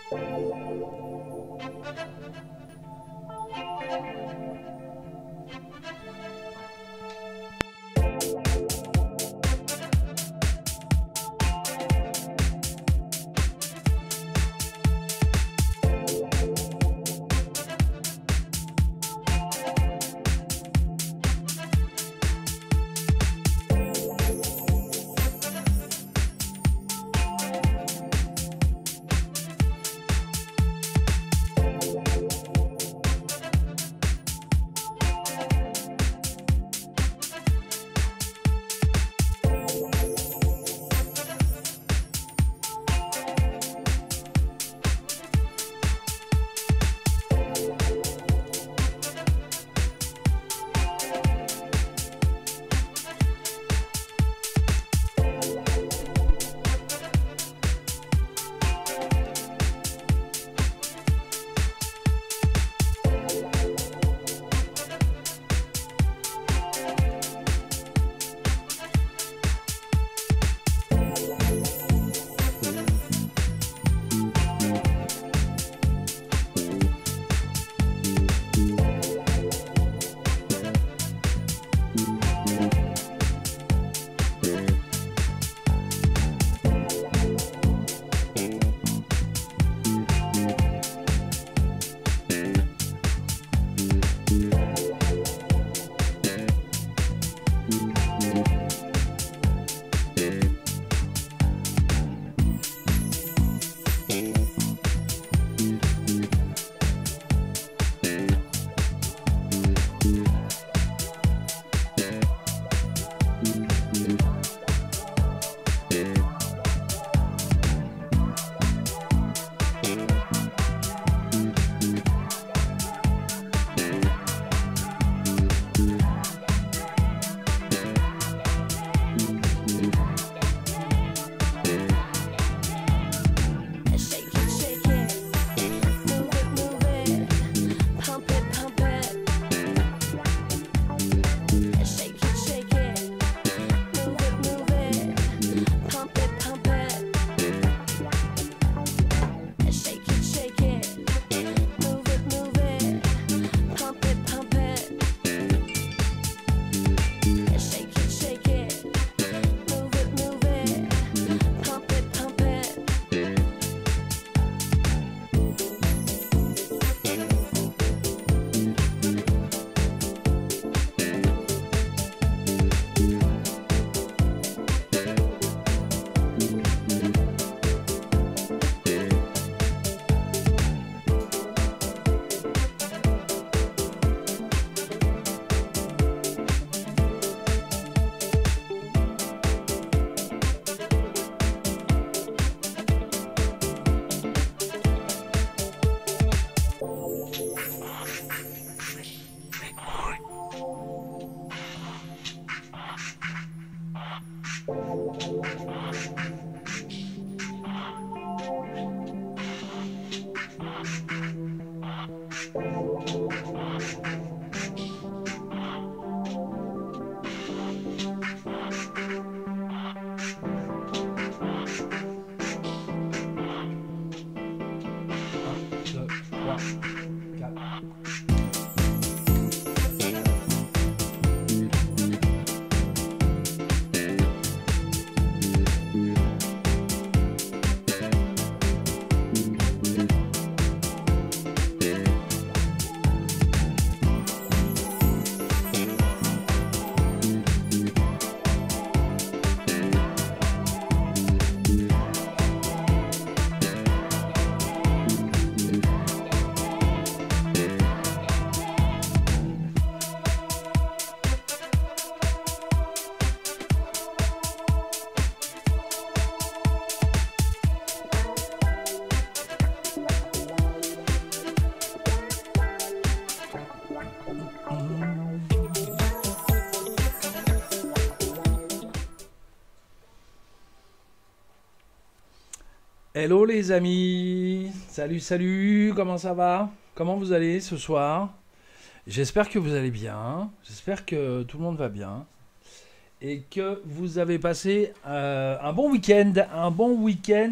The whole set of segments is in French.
Hello les amis, salut salut, comment ça va? Comment vous allez ce soir? J'espère que vous allez bien, j'espère que tout le monde va bien et que vous avez passé un bon week-end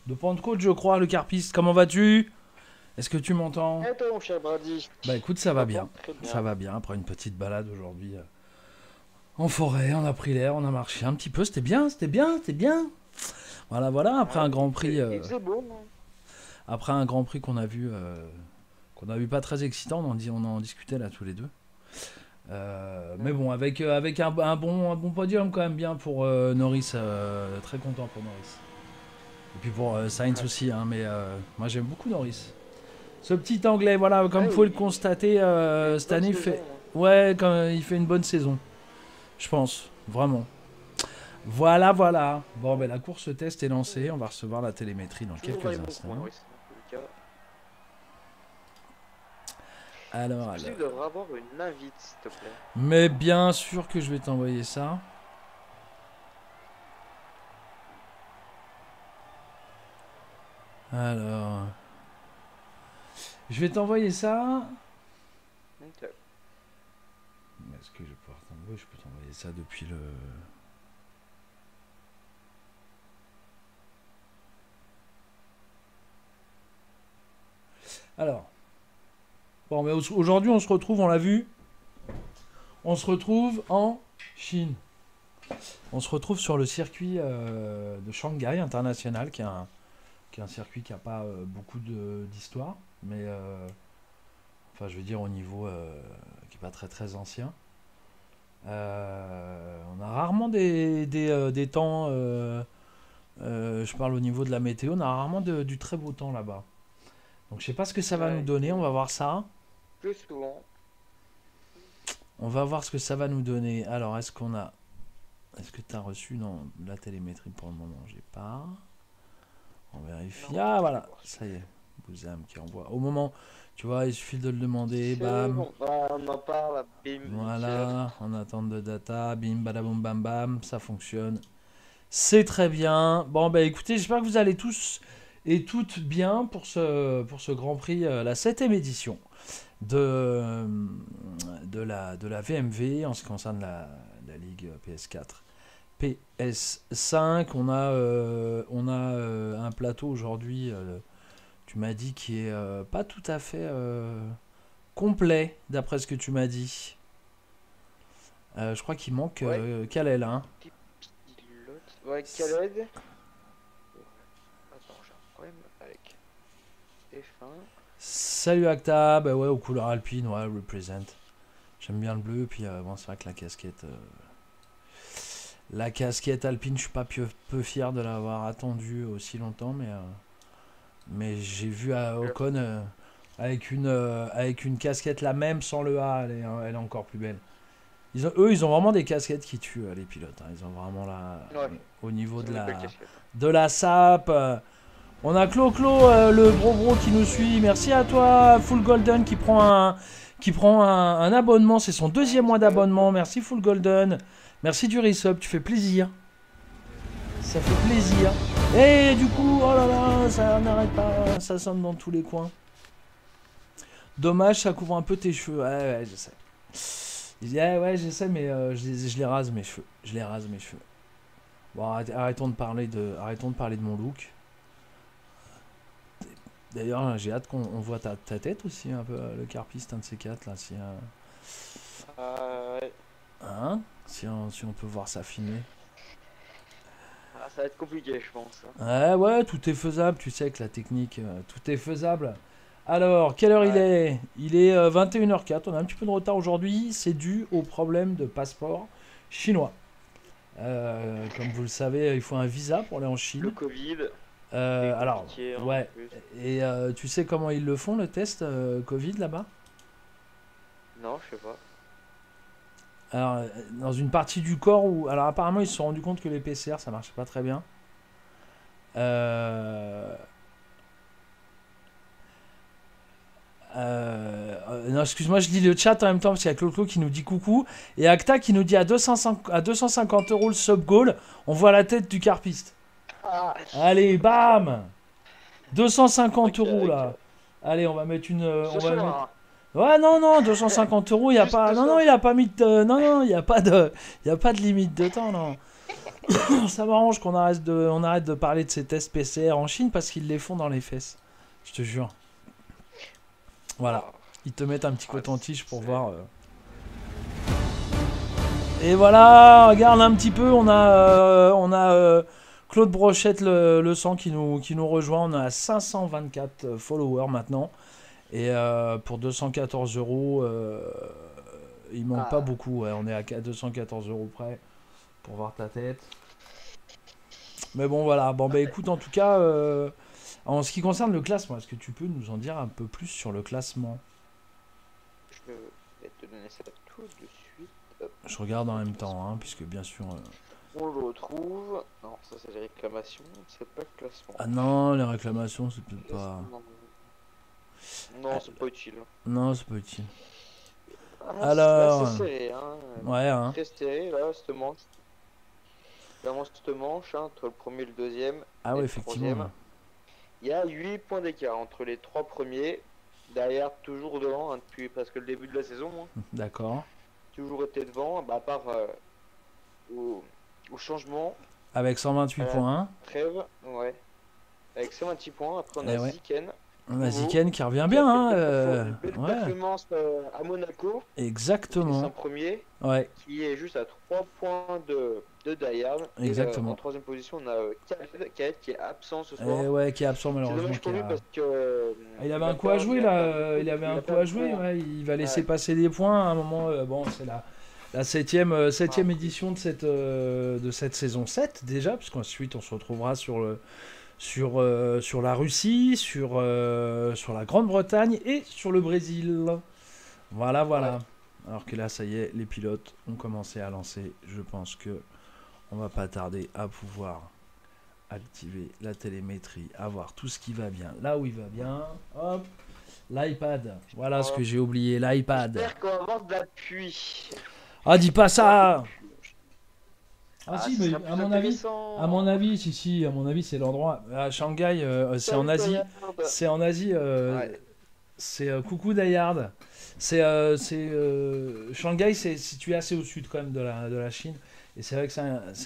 de Pentecôte, je crois, le carpiste. Comment vas-tu? Est-ce que tu m'entends? Et toi, mon cher Brady? Bah écoute, ça va bien. Très bien. Ça va bien, après une petite balade aujourd'hui en forêt, on a pris l'air, on a marché un petit peu, c'était bien, c'était bien, c'était bien. Voilà, voilà, après un Grand Prix, Il faisait beau, non? après un Grand Prix qu'on a vu pas très excitant, on en discutait là tous les deux. Mais bon, avec un bon podium quand même bien pour Norris, très content pour Norris. Et puis pour Sainz aussi, hein, mais moi j'aime beaucoup Norris. Ce petit anglais, voilà, comme vous pouvez le constater, cette année fait, ouais, il fait une bonne saison, je pense, vraiment. Voilà, voilà. Bon, ben la course test est lancée, on va recevoir la télémétrie dans quelques instants. Alors. Tu devrais avoir une invite, s'il te plaît. Mais bien sûr que je vais t'envoyer ça. Alors. Je vais t'envoyer ça. Ok. Est-ce que je vais pouvoir t'envoyer? Je peux t'envoyer ça depuis le... Alors. Bon, mais aujourd'hui, on se retrouve, on l'a vu. On se retrouve en Chine. On se retrouve sur le circuit de Shanghai international, qui est un circuit qui n'a pas beaucoup d'histoire, mais enfin, je veux dire au niveau qui n'est pas très très ancien. On a rarement des temps, je parle au niveau de la météo, on a rarement du très beau temps là-bas. Donc je sais pas ce que ça va nous donner, on va voir ça. Plus souvent. On va voir ce que ça va nous donner. Alors, est-ce que tu as reçu? Non, la télémétrie pour le moment, j'ai pas. On vérifie. Non, ah, voilà, ça y est. Bouzam qui envoie. Au moment, tu vois, il suffit de le demander. Bam. Bon. On en parle, bim. Voilà, en attente de data. Bim, badaboum, bam, bam. Ça fonctionne. C'est très bien. Bon, bah écoutez, j'espère que vous allez tous et toutes bien pour ce Grand Prix, la 7e édition de la VMV en ce qui concerne la Ligue PS4. PS5, on a un plateau aujourd'hui, tu m'as dit, qui est pas tout à fait complet, d'après ce que tu m'as dit. Je crois qu'il manque Khaled. Hein. Ouais, Khaled. Attends, j'ai un problème avec F1. Salut Acta, bah ouais, aux couleurs alpines, ouais, represent. J'aime bien le bleu, puis bon, c'est vrai que la casquette alpine, je suis pas peu fier de l'avoir attendue aussi longtemps, mais j'ai vu à Ocon avec une casquette la même sans le A, elle est encore plus belle. Ils ont vraiment des casquettes qui tuent les pilotes. Hein. Ils ont vraiment au niveau de la sape. On a Clo-Clo, le bro qui nous suit. Merci à toi, Full Golden, qui prend un abonnement. C'est son 2e mois d'abonnement. Merci, Full Golden. Merci du resub, tu fais plaisir. Ça fait plaisir. Et du coup, oh là là, ça n'arrête pas. Ça sonne dans tous les coins. Dommage, ça couvre un peu tes cheveux. Ouais, je sais. Ouais, je sais, mais je les rase mes cheveux. Je les rase mes cheveux. Bon, arrêtons de parler de mon look. D'ailleurs, j'ai hâte qu'on voit ta tête aussi, un peu, le carpiste, un de ces quatre, là, si... ouais. Hein? Si on peut voir ça filmer. Ah, ça va être compliqué, je pense. Ouais, tout est faisable, tu sais, avec la technique, tout est faisable. Alors, quelle heure il est? Il est 21h04, on a un petit peu de retard aujourd'hui, c'est dû au problème de passeport chinois. Comme vous le savez, il faut un visa pour aller en Chine. Le Covid. Alors, ouais. Et tu sais comment ils le font, le test Covid là-bas? Non, je sais pas. Alors, dans une partie du corps où... Alors, apparemment, ils se sont rendus compte que les PCR, ça marchait pas très bien. Non, excuse-moi, je lis le chat en même temps parce qu'il y a Clo-Clo qui nous dit coucou. Et Acta qui nous dit à 250 € le sub-goal, on voit la tête du carpiste. Ah. Allez, bam 250 € là. Allez, on va mettre une... Ouais, non, 250 €, il y a pas... Non, il a pas mis de... Non, il y a pas de limite de temps, non. Ça m'arrange qu'on on arrête de parler de ces tests PCR en Chine parce qu'ils les font dans les fesses. Je te jure. Voilà. Ah, Ils te mettent un petit coton-tige pour c'est- voir. Et voilà, regarde un petit peu, on a Claude Brochette le sang qui nous rejoint. On a 524 followers maintenant. Et pour 214 euros, il manque pas Ah, beaucoup. Ouais. On est à 214 euros près pour voir ta tête. Mais bon, voilà. Bon, bah écoute, en tout cas, en ce qui concerne le classement, est-ce que tu peux nous en dire un peu plus sur le classement? je vais te donner ça tout de suite. Hop, Je regarde en le même temps, classement. hein, puisque bien sûr. On le retrouve. Non, ça c'est les réclamations, c'est pas le classement. Ah non, les réclamations, c'est peut-être pas. Classement. Non, c'est pas utile. Non, c'est pas utile. Ah, là, c'est Alors, serré, hein. ouais, hein. Très serré, là, cette manche. Vraiment, cette manche, hein, entre le premier et le deuxième, Ah et ouais, le effectivement. troisième. Il y a 8 points d'écart entre les 3 premiers. Derrière, toujours devant, hein, depuis presque le début de la saison. Hein. D'accord. Toujours été devant, bah, à part au, au changement, Avec 128 à la points. trêve, ouais. Avec 126 points. Après, on Et a ouais. Ziken, On a nouveau, Ziken qui revient qui a bien, fait hein. une belle Ouais, performance à Monaco. Il finit en exactement. premier, Ouais, qui est juste à 3 points de Dayard. Et en exactement. troisième position, on a Khaled qui est absent ce soir. Et ouais, qui est absent C'est malheureusement. dommage pour lui parce que Ah, il avait il a un coup à jouer là. Il avait il un a coup perdu à jouer. beaucoup. Ouais. Il va laisser Ouais. passer des points à un moment. Bon, c'est la septième édition de cette saison 7 déjà, puisqu'ensuite on se retrouvera sur la Russie, sur la Grande-Bretagne et sur le Brésil. Voilà, voilà. Ouais. Alors que là, ça y est, les pilotes ont commencé à lancer. Je pense que on va pas tarder à pouvoir activer la télémétrie, avoir tout ce qui va bien là où il va bien. Hop, l'iPad. Voilà ce que j'ai oublié, l'iPad. J'espère qu'on va avoir de la pluie. Ah, dis pas Pas un peu de ça. pluie. Ah Ah, si, ce mais sera plus intéressant. à mon avis, si, à mon avis, c'est l'endroit. À Shanghai, c'est en Salut, Asie. Dayard. C'est en Asie. Ouais. C'est coucou Dayard. Shanghai, c'est situé assez au sud quand même de la Chine. Et c'est vrai que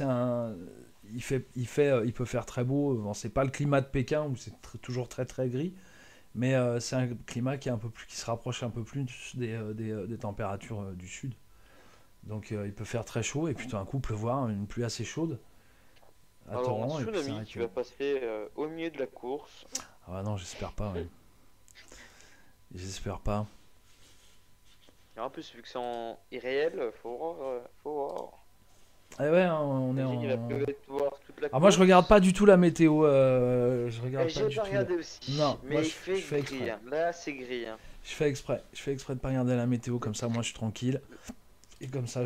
il peut faire très beau. Bon, c'est pas le climat de Pékin où c'est toujours très très gris, mais c'est un climat qui est un peu plus, qui se rapproche un peu plus des températures du sud. Donc il peut faire très chaud et puis tout d'un coup pleuvoir, une pluie assez chaude à Alors, on a torrent et puis Tsunami s'arrête. qui va passer au milieu de la course. Ah bah non, j'espère pas. Ouais. J'espère pas. Et en plus, vu que c'est en irréel, faut voir. Faut voir. Eh ouais, hein, on est Imagine, il va en. pleuvoir toute la Ah, moi je course. regarde pas du tout la météo. Je regarde pas J'ai du pas tout. regardé aussi, Non, moi mais il fait je fais gris. exprès. Hein. Là, c'est gris. Hein. Je fais exprès. Je fais exprès de pas regarder la météo comme ça. Moi je suis tranquille et comme ça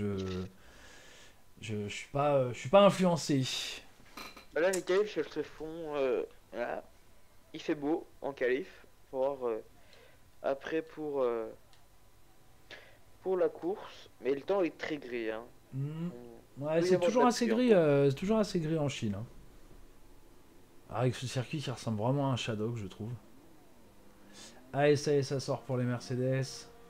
je suis pas influencé. Là, les qualifs, elles se font. Là. Il fait beau en qualif. Faut voir après pour la course. Mais le temps est très gris. Hein. Hmm. On Ouais, peut y c'est avoir de toujours la assez pluie gris. encore. C'est toujours assez gris en Chine. Hein. Avec ce circuit qui ressemble vraiment à un Shadowg, je trouve. Allez, ça y est, ça sort pour les Mercedes.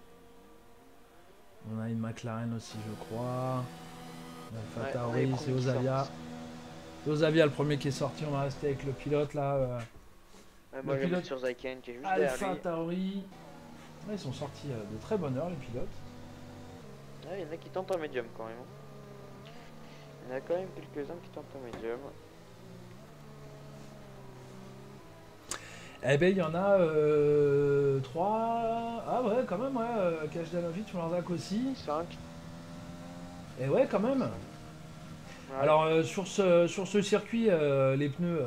On a une McLaren aussi, je crois. Alpha Ouais, on a les Tauri, premiers c'est qui Osavia. sortent. C'est Osavia le premier qui est sorti. On va rester avec le pilote là. Moi, je vais pilote mettre sur Zyken qui est juste derrière Alpha lui. Tauri. Ouais, ils sont sortis de très bonne heure, les pilotes. Ouais, il y en a qui tentent en médium quand même. Il y en a quand même quelques-uns qui tentent en médium. Eh ben, il y en a 3. Ah ouais, quand même, ouais. Kajdanovic, Mlazak aussi. 5. Et ouais, quand même. Ouais. Alors, sur ce circuit, les pneus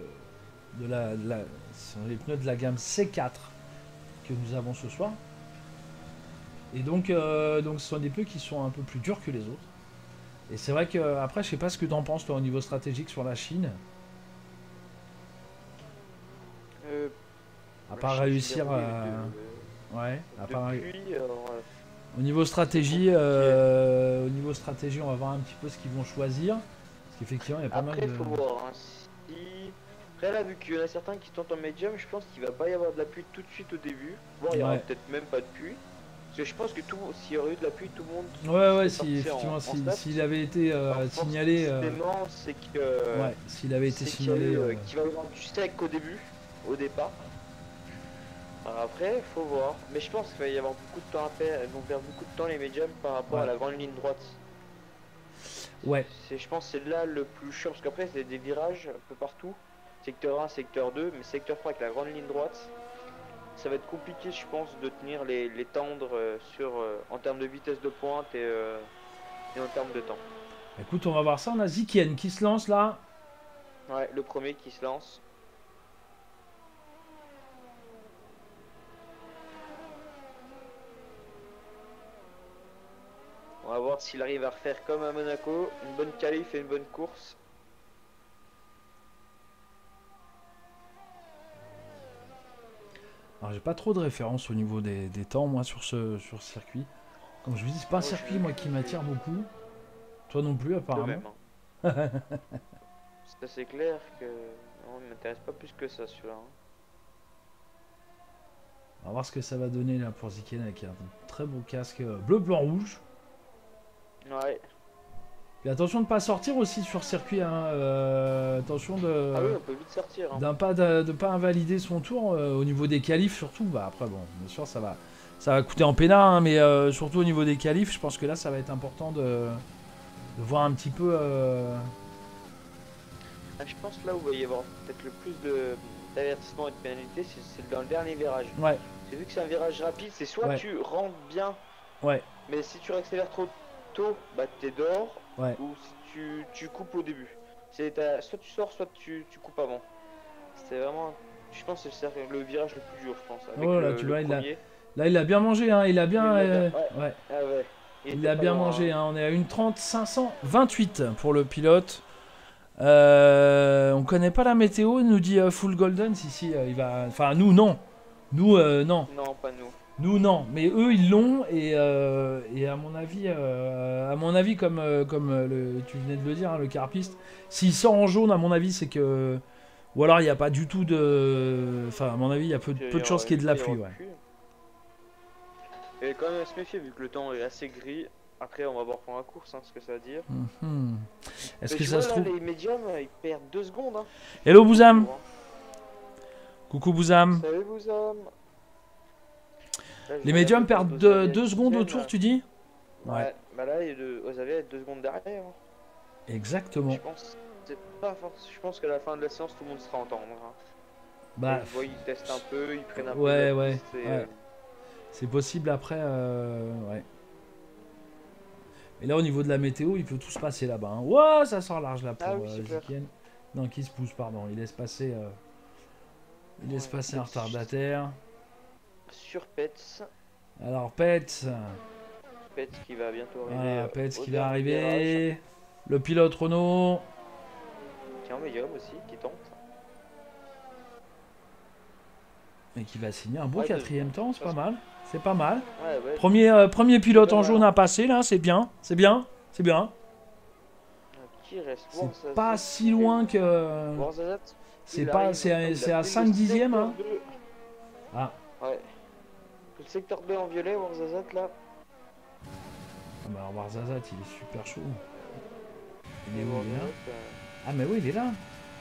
ce sont les pneus de la gamme C4 que nous avons ce soir. Et donc ce sont des pneus qui sont un peu plus durs que les autres. Et c'est vrai que, après, je sais pas ce que t'en penses, toi, au niveau stratégique sur la Chine. À part réussir à. Ouais, à part. Depuis, Au niveau stratégie, compliqué. on va voir un petit peu ce qu'ils vont choisir. Parce qu'effectivement, il y a pas mal Après, de. faut voir. Hein, si... Après, là, vu qu'il y en a certains qui tentent en médium, je pense qu'il va pas y avoir de la pluie tout de suite au début. Voire il y aura Ouais. peut-être même pas de pluie. Parce que je pense que tout, s'il y aurait eu de la pluie, tout le monde Ouais, ouais, serait si, parti effectivement, en stop. s'il avait été signalé. Forcément, Ouais, s'il avait été c'est qu'il y a signalé. eu, qu'il va y avoir du sec au début, au départ. Alors après, faut voir. Mais je pense qu'il va y avoir beaucoup de temps à perdre. Ils vont perdre beaucoup de temps les médiums par rapport à Ouais, la grande ligne droite. ouais. Je pense que c'est là le plus chiant parce qu'après c'est des virages un peu partout. Secteur 1, secteur 2, mais secteur 3 avec la grande ligne droite, ça va être compliqué je pense de tenir les tendres en termes de vitesse de pointe et en termes de temps. Écoute, on va voir ça. On a Zikien qui se lance là. Ouais, le premier qui se lance. On va voir s'il arrive à refaire comme à Monaco, une bonne qualif et une bonne course. Alors, j'ai pas trop de références au niveau des temps, moi, sur ce circuit. Comme je vous dis, c'est pas un Moi, circuit, moi, qui m'attire beaucoup. Toi non plus, de apparemment. même. Hein. C'est assez clair que non, il m'intéresse pas plus que ça celui-là. Hein. On va voir ce que ça va donner là pour Zikien avec un très beau casque bleu, blanc, rouge. Ouais. Et attention de ne pas sortir aussi sur circuit. Hein. Attention de Ah oui, on peut vite sortir. Hein. de pas invalider son tour au niveau des qualifs surtout. Bah après bon, bien sûr ça va coûter en pénal, hein, mais surtout au niveau des qualifs, je pense que là ça va être important de voir un petit peu. Ah, je pense là où il va y avoir peut-être le plus d'avertissement et de pénalité, c'est dans le dernier virage. Ouais, J'ai vu que c'est un virage rapide, c'est soit Ouais. tu rentres bien, ouais, mais si tu accélères trop tôt, bah t'es dehors, ouais. ou si tu coupes au début. Soit tu sors, soit tu coupes avant. C'est vraiment, je pense que c'est le virage le plus dur, je pense, avec Oh là, tu le vois, premier. là il a bien mangé, hein, il a bien, Il l'a bien- ouais, Ah ouais. il était a pas bien loin, mangé. hein. Hein. On est à 1:30 528 pour le pilote. On connaît pas la météo, il nous dit full golden. Si, il va. Enfin, nous, non. Nous, non. Non, pas nous. Nous, non. Mais eux, ils l'ont. Et à mon avis tu venais de le dire, hein, le carpiste, s'il sort en jaune, à mon avis, c'est que. Ou alors, il n'y a pas du tout de. Enfin, à mon avis, il y a peu de chances qu'il y ait de la pluie. Ouais. Et quand même à se méfier vu que le temps est assez gris. Après, on va voir pour la course ce que ça va dire. Mhm. Est-ce Mais que tu ça vois, se là, trouve. les médiums, ils perdent 2 secondes. Hein. Hello, Bouzam. Hein. Coucou, Bouzam. Salut, vous hommes. Là, je Les vais médiums regarder perdent pour Osavi 2 secondes au Aitken, tour, là. tu dis? Ouais. Bah là, Osavi est 2 secondes derrière. Hein. Exactement. Je pense c'est pas force. Je pense qu'à la fin de la séance, tout le monde sera entendre. Hein. Bah, Je vois, ils testent un peu, ils prennent un peu ouais, la ouais, piste et, ouais. C'est possible après, ouais. Et là, au niveau de la météo, il peut tout se passer là-bas. Hein. Ouah, ça sort large là pour Ah oui, super. Zikien. Non, qui se pousse, pardon. Il laisse passer, Ouais, un retardataire. Sur Pets. Alors, Pets. Pets qui va bientôt arriver. Voilà, Pets Au qui va dernier virage. arriver. Le pilote Renault. Tiens, médium aussi, qui tente. Et qui va signer un beau Ouais, quatrième temps, c'est pas parce- mal. C'est pas mal. Ouais. Premier pilote pas en mal, jaune hein. à passer là, c'est bien. C'est bien. C'est bien. Qui reste C'est pas si loin que. Warzazat, C'est il pas. arrive. C'est Il a à pris 5 le dixièmes. secteur Hein. 2. Ah. Ouais. Le secteur 2 en violet, Warzazat là. Ah bah alors Warzazat, il est super chaud. Il est Et où, il est là Warzazat, Ah mais oui, il est là.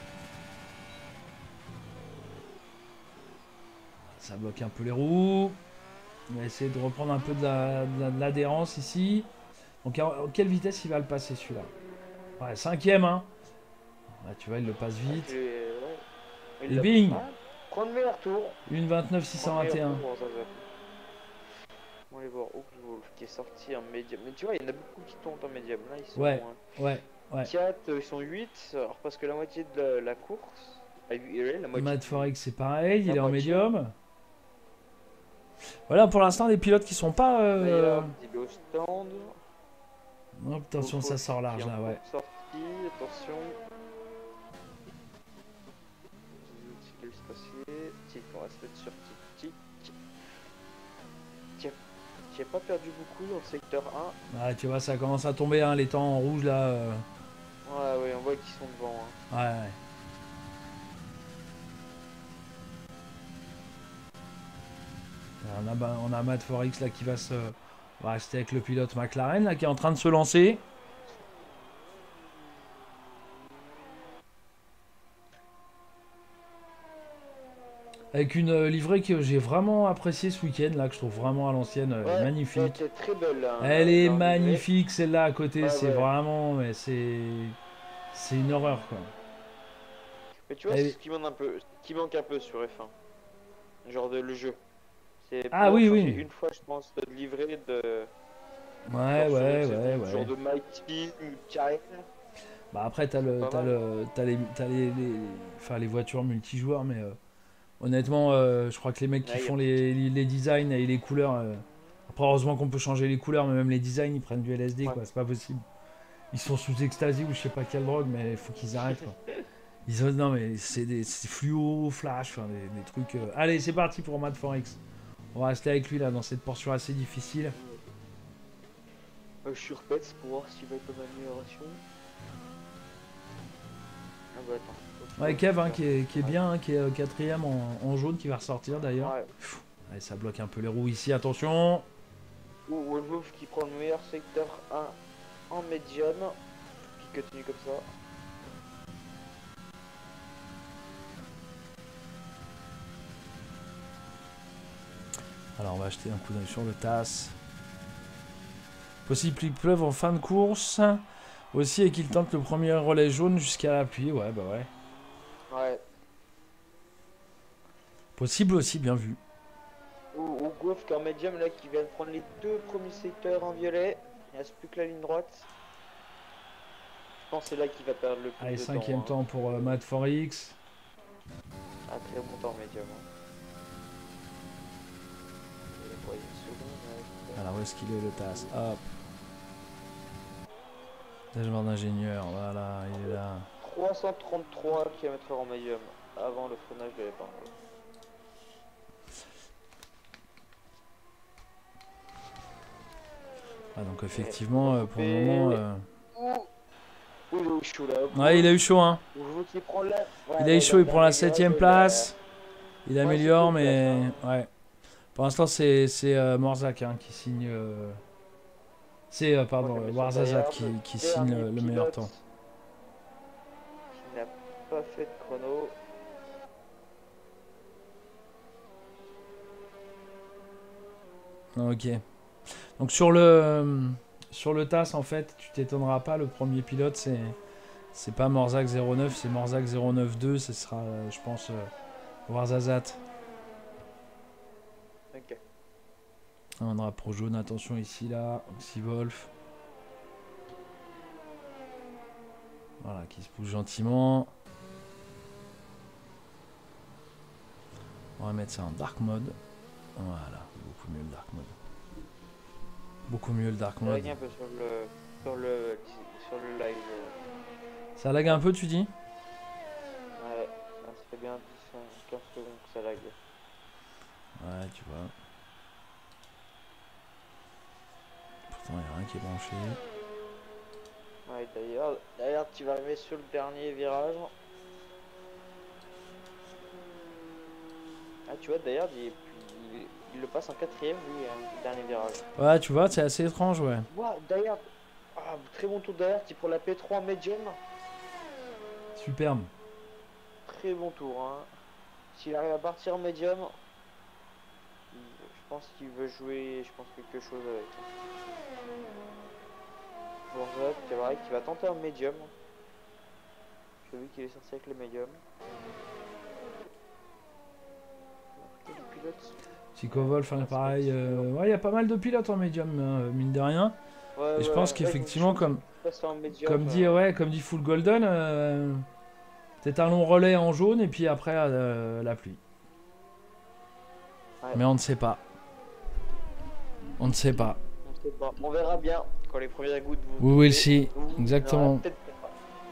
Ça bloque un peu les roues. On va essayer de reprendre un peu de l'adhérence ici. Donc à quelle vitesse il va le passer celui-là? Ouais, cinquième, hein. Ah, tu vois, il le passe vite. ouais. Et bing, Prends le meilleur tour. 1:29 Prends le meilleur 621. tour, Warzazat. On va aller voir Oakwolf qui est sorti en médium. Mais tu vois, il y en a beaucoup qui tombent en médium. Là, ils sont Ouais, ouais. 4, ils sont 8. Alors, parce que la moitié de la course. La moitié. Matt Forex, c'est pareil, il La est en moitié. médium. Voilà, pour l'instant, des pilotes qui sont pas. D'ailleurs, il est au stand. Oh, attention, ça sort large là, ouais. Sortie, attention. Qu'est-ce qui se passer? Tic, on va se mettre sur tic. Qui a pas perdu beaucoup dans le secteur 1. Ah, tu vois, ça commence à tomber, hein, les temps en rouge là. Ouais, on voit qu'ils sont devant. Hein. Ouais. On a Matt Forix là qui va rester avec le pilote McLaren là qui est en train de se lancer. Avec une livrée que j'ai vraiment appréciée ce week-end là, que je trouve vraiment à l'ancienne, Ouais, magnifique. elle était très belle là, Elle est leur livrée. magnifique celle-là à côté, Ouais, c'est ouais. vraiment, mais c'est une horreur quoi. Mais tu vois, Elle c'est est- ce qui manque un peu sur F1. Genre le jeu. C'est Ah pouvoir oui changer oui. une fois, je pense, de livret de. Ouais Genre sur ouais F1, ouais genre ouais. de Mighty ou Kyle. Bah après C'est pas mal. t'as enfin, les voitures multijoueurs, mais honnêtement, je crois que les mecs qui Ouais, y a font plus de- les designs et les couleurs. Après, heureusement qu'on peut changer les couleurs, mais même les designs, ils prennent du LSD, Ouais. quoi. C'est pas possible. Ils sont sous ecstasy ou je sais pas quelle drogue, mais il faut qu'ils arrêtent, quoi. Ils ont, non, mais c'est fluo, flash, enfin, des trucs. Allez, c'est parti pour Matt Forex. On va rester avec lui là dans cette portion assez difficile. Je suis repète pour voir s'il va être en amélioration. Ah bah attends. Ouais, Kev, hein, qui est bien, hein, qui est quatrième en jaune, qui va ressortir d'ailleurs. Ouais. Allez, ça bloque un peu les roues ici, attention. Ou Wolf qui prend le meilleur secteur 1 en médium. Qui continue comme ça. Alors on va jeter un coup d'œil sur le TAS. Possible qu'il pleuve en fin de course. Aussi et qu'il tente le premier relais jaune jusqu'à la pluie. Ouais bah ouais. Ouais. Possible aussi, bien vu. Ou Goff qui est en médium là qui vient de prendre les deux premiers secteurs en violet. Il reste plus que la ligne droite. Je pense que c'est là qu'il va perdre le plus Allez, de cinquième temps. temps pour Matt Forix. Un très bon temps en médium. Et quoi, une seconde, Alors où est-ce qu'il est le TAS? Hop. Dashboard d'ingénieur, voilà, il est là. 333 km/h en médium avant le freinage de départ. Ah, donc effectivement, pour le moment... Ouh, il est chaud là. Ouais, il a eu chaud, hein. Je veux qu'il prend là. Il a eu chaud, il prend la 7ème place. Il Ouais, améliore, c'est mais... place, Ouais. Pour l'instant, c'est Morzak hein, qui signe... C'est, pardon, Ouais, mais Warzazat sur qui derrière, signe dernier le meilleur pilote temps. Qui n'a pas fait de chrono. Ok. Donc sur le TAS, en fait, tu t'étonneras pas, le premier pilote, c'est pas Morzak 09, c'est Morzak 092, ce sera, je pense, Warzazat. Ok. Un drapeau jaune, attention ici, là, Oxyvolf. Voilà, qui se pousse gentiment. On va mettre ça en dark mode. Voilà, beaucoup mieux le dark mode. Beaucoup mieux le dark Ça mode. lag un peu sur le live. Ça lag un peu, tu dis? Ouais, ça fait bien 10-15 secondes que ça lag. Ouais, tu vois. Pourtant, il n'y a rien qui est branché. Ouais, d'ailleurs, tu vas arriver sur le dernier virage. Ah, tu vois, d'ailleurs, il le passe en quatrième, lui, le dernier virage. Ouais, tu vois, c'est assez étrange, ouais. Ouah, d'ailleurs, très bon tour d'ailleurs, tu prends la P3 en médium. Superbe. Très bon tour, hein. S'il arrive à partir en médium, je pense qu'il veut jouer, je pense, quelque chose avec. Bon, c'est vrai qu'il va tenter un médium. J'ai vu qu'il est sorti avec le médium. Le pilote. Psychovolf, hein, pareil. Ouais, il y a pas mal de pilotes en médium, hein, mine de rien. Ouais, Et je pense qu'effectivement, comme dit Full Golden, peut-être un long relais en jaune et puis après la pluie. Ouais. Mais on ne sait pas. On ne sait pas. On sait pas. On verra bien quand les premières gouttes We will see. Exactement. Peut-être pas.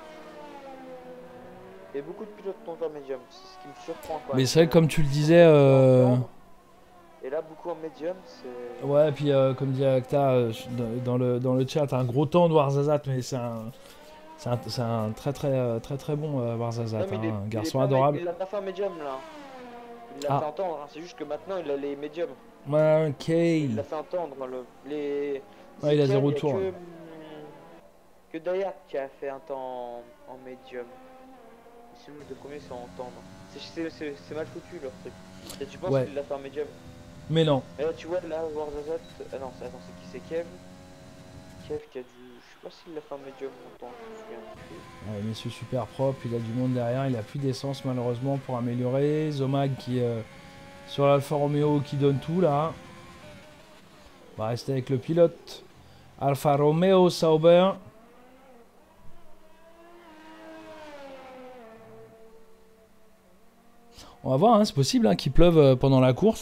Il y a beaucoup de pilotes qui sont en médium, c'est ce qui me surprend. Quoi. Mais c'est vrai, comme tu le disais. Et là, beaucoup en médium, c'est. Ouais, et puis comme dit Acta dans le chat, un gros temps de Warzazat, mais c'est un très bon Warzazat, un garçon adorable. Il l'a pas fait en médium là. Il l'a fait entendre, hein. C'est juste que maintenant il a les médiums. Ok. Il l'a fait entendre. Les... Ouais, il a C'est zéro il y a tour. que Dayat qui a fait un temps en médium. Sinon, les deux premiers sont en tendre. C'est mal foutu leur truc. Et tu penses Ouais, qu'il l'a fait en médium. mais non. Mais là, tu vois, là, Warzazat. Ah non, attends, c'est qui? C'est Kev. Kev qui a dû. Je sais pas s'il l'a fait en médium longtemps, je me souviens plus. Ouais, monsieur super propre, il a du monde derrière, il a plus d'essence malheureusement pour améliorer. Zomag qui sur l'Alfa Romeo qui donne tout là. On va rester avec le pilote. Alfa Romeo Sauber. On va voir, hein, c'est possible hein, qu'il pleuve pendant la course.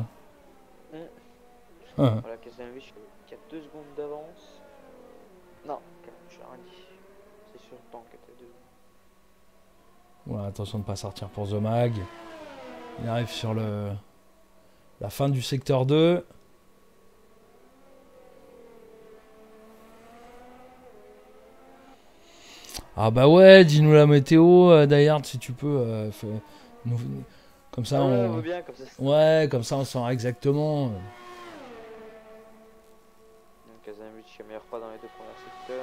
Voilà, Kazanovic qui a 2 secondes d'avance. Non, j'ai rien dit. C'est sur le temps qu'il a 2 secondes. Voilà, attention de ne pas sortir pour Zomag. Il arrive sur la fin du secteur 2. Ah bah ouais, dis-nous la météo, Dayard, si tu peux. Comme ça, Ah ouais, on... on veut bien comme ça. Ouais, comme ça, on saura exactement. Donc Kazanovic qui améliore pas dans les 2 premiers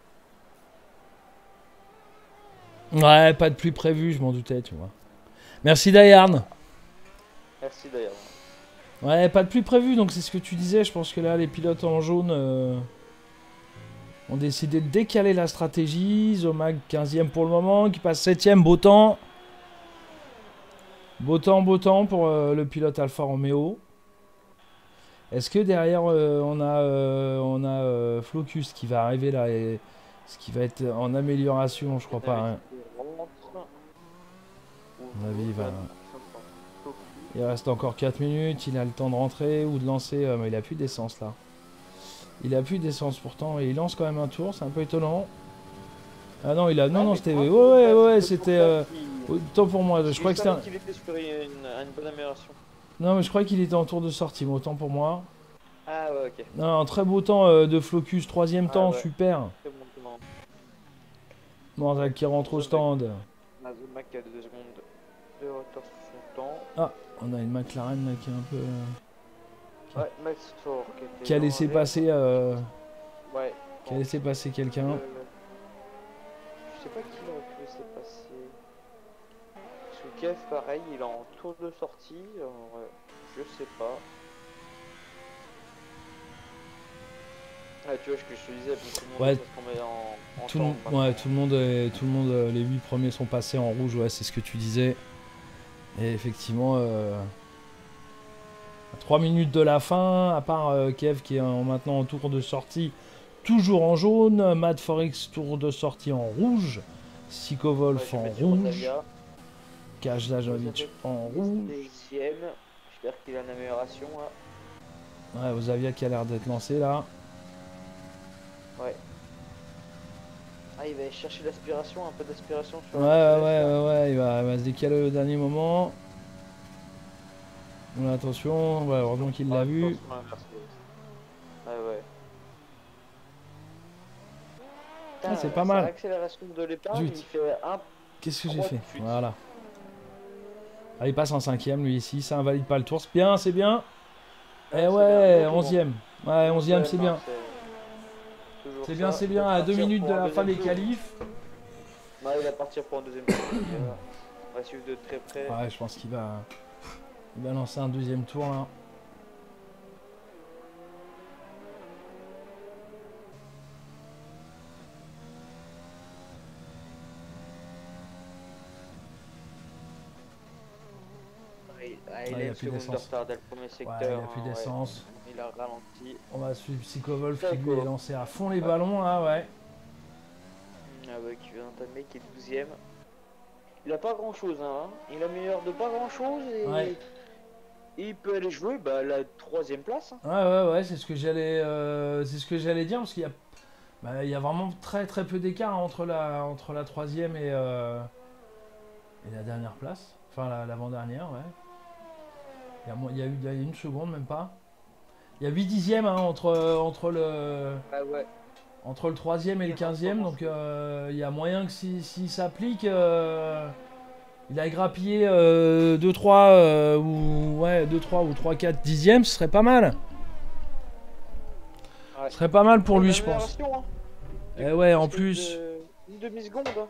secteurs. Ouais, pas de pluie prévue, je m'en doutais, tu vois. Merci Dayard. Merci d'ailleurs. Ouais, pas de pluie prévue, donc c'est ce que tu disais. Je pense que là, les pilotes en jaune ont décidé de décaler la stratégie. Zomag 15e pour le moment, qui passe 7e, beau temps. Beau temps pour le pilote Alfa Romeo. Est-ce que derrière on a Flocus qui va arriver là et ce qui va être en amélioration, je crois pas. Hein. À mon avis, il reste encore 4 minutes, il a le temps de rentrer ou de lancer, mais il a plus d'essence là. Il a plus d'essence pourtant et il lance quand même un tour, c'est un peu étonnant. Ah non, non, c'était ouais, c'était autant pour moi, je crois que c'était qu'il était sur une bonne amélioration. Non, mais je crois qu'il était en tour de sortie, mais autant pour moi. Ah ouais, ok. Non, un très beau temps de Flocus, 3ème temps, ouais. super. C'est bon, c'est bon. Morzak qui rentre au stand. Zomag qui a 2 secondes de retard sur son temps. Ah, on a une McLaren là, qui est un peu... Ouais, Max Thor qui a laissé passer... Ouais. Qui a laissé passer quelqu'un. Je sais pas qui aurait pu laisser passer. Parce que Kev, pareil, il est en tour de sortie. Je sais pas. Ah, tu vois ce que je te disais, tout le monde Ouais. est tombé en Tout, temps, ouais, tout le monde, les 8 premiers sont passés en rouge, ouais, c'est ce que tu disais. Et effectivement, à 3 minutes de la fin, à part Kev qui est maintenant en tour de sortie, toujours en jaune, Mad Forex tour de sortie en rouge, Sikovolf en rouge, Kajdajovic en rouge. J'espère qu'il a une amélioration là. Ouais, Ozavia qui a l'air d'être lancé là. Ouais. Ah, il va chercher l'aspiration, un peu d'aspiration sur ouais, il va se décaler au dernier moment. Bon, attention, ouais, heureusement qu'il l'a vu. Ah ouais. Ah, c'est pas mal. Accélération de l'épargne, il fait un. Qu'est-ce que j'ai fait? Voilà. Ah, il passe en 5ème lui ici, ça invalide pas le tour. C'est bien, c'est bien. Et ouais, 11ème. Ouais, 11ème, c'est bien. C'est bien, à 2 minutes de la fin des qualifs. Ouais, il va partir pour un deuxième tour. On va suivre de très près. Ouais, je pense qu'il va lancer un deuxième tour là. Il a plus d'essence. Le premier secteur, ouais, il a plus d'essence. Il a ralenti. On va suivre Psychovolf qui lui est lancé à fond les ballons là, ouais. Ah ouais, qui vient d'entamer, qui est 12ème. Il a pas grand chose, hein. Il améliore de pas grand chose et il peut aller jouer la 3ème place. Hein. Ouais, c'est ce que j'allais dire parce qu'il y a vraiment très peu d'écart entre la 3ème et la dernière place. Enfin, l'avant-dernière, ouais. Il y a eu une seconde, même pas. Il y a 8 dixièmes hein, entre le 3ème et le 15ème, donc il y a moyen que si s'applique, Il a grappillé 2-3 ou ouais 2-3 ou 3-4 dixièmes, ce serait pas mal. Ouais. Ce serait pas mal pour Et lui, une je pense. amélioration, hein. Du Et coup, ouais, en parce que plus. une demi-seconde. Hein.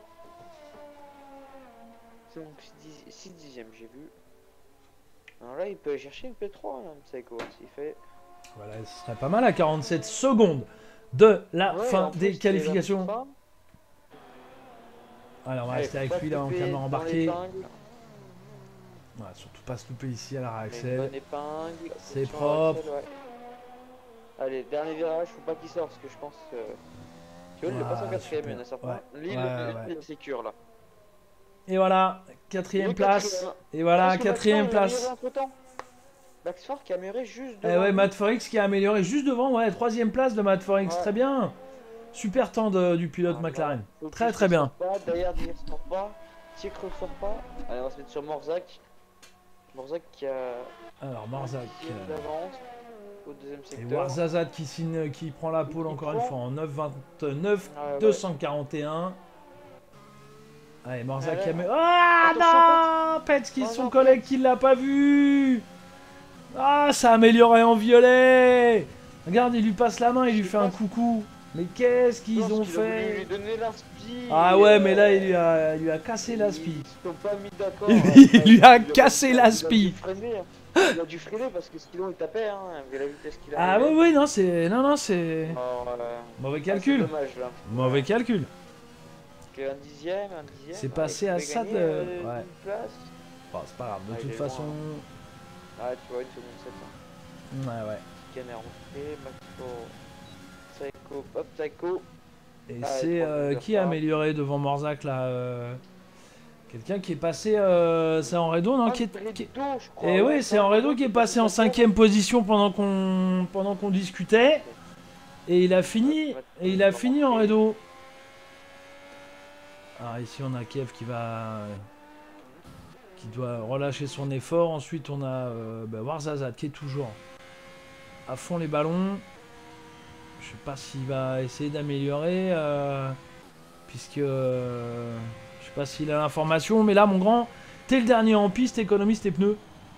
C'est donc 6 dixièmes, j'ai vu. Alors là, il peut chercher une P3, là, Psycho, s'il fait. Voilà, ce serait pas mal à 47 secondes de la Ouais, fin en des plus, c'est la qualifications. fin. Alors on va Allez, rester faut avec pas lui se là en louper caméra dans embarquée. l'épingle. Ouais, surtout pas se louper ici à la On met une Axel. bonne épingle. C'est Attention à propre. Axel, ouais. Allez, dernier virage, faut pas qu'il sorte parce que je pense que. Tu vois, il est passé en Voilà, quatrième, il y en super. a certains. Ouais, Lui, ouais. il est sécure là. Et voilà, Il quatrième est place. quatrième. Et voilà, Attention, quatrième Maxfort, il a amélioré place. entre temps. Maxfort qui a amélioré juste Et devant ouais, lui. Matt Forex qui a amélioré juste devant. Ouais, troisième place de Matt Forex. Ouais. Très bien. Super temps du pilote Voilà. McLaren. Focus Très qui bien. sort pas, derrière Dir sort pas, Ticre sort pas. Allez, on va se mettre sur Morzak. Morzak qui a Alors, un Marzak. dixième d'avance au deuxième Et secteur. Warzazat qui prend la pole qui encore une prend. fois en 9,29, Ouais. 241. Allez, Morzak qui a mis... Alors, Ah attention, non Pets qui Oh son non, collègue Pets. qui l'a pas vu. Ah, ça a amélioré en violet. Regarde, il lui passe la main, il lui Je fait un pense- coucou. Mais qu'est-ce je qu'ils pense ont qu'il a voulu fait? lui donner l'inspi. Ah ouais, mais là, il lui a cassé la spi. Ils se sont pas mis d'accord. Il lui a cassé la spi. Il a dû freiner parce que sinon il tapait, hein, vu la vitesse qu'il Ah arrivait. ouais, ouais, non, c'est... Non, non, c'est... Alors, Mauvais c'est calcul. dommage là. Mauvais calcul. Un dixième. C'est ouais, passé il à pouvait ça gagner, de... Ouais. une place. Bon, c'est pas grave, de Ah, il toute est façon... loin. Ah, tu vois, une seconde 7. Ouais, ouais. Scanner rentré, Maxo, Psycho, hop, Psycho. Et Ah, c'est troisième qui a départ. amélioré devant Morzak là quelqu'un qui est passé... c'est Henredo, non qui est... Alfredo, je crois. Et ouais, oui, c'est Henredo qui est passé en 5ème position pendant qu'on discutait. Et il a fini, Henredo. Alors ici on a Kev qui doit relâcher son effort. Ensuite on a Warzazat qui est toujours à fond les ballons. Je sais pas s'il va essayer d'améliorer puisque je sais pas s'il a l'information, mais là mon grand, t'es le dernier en piste, économise tes pneus.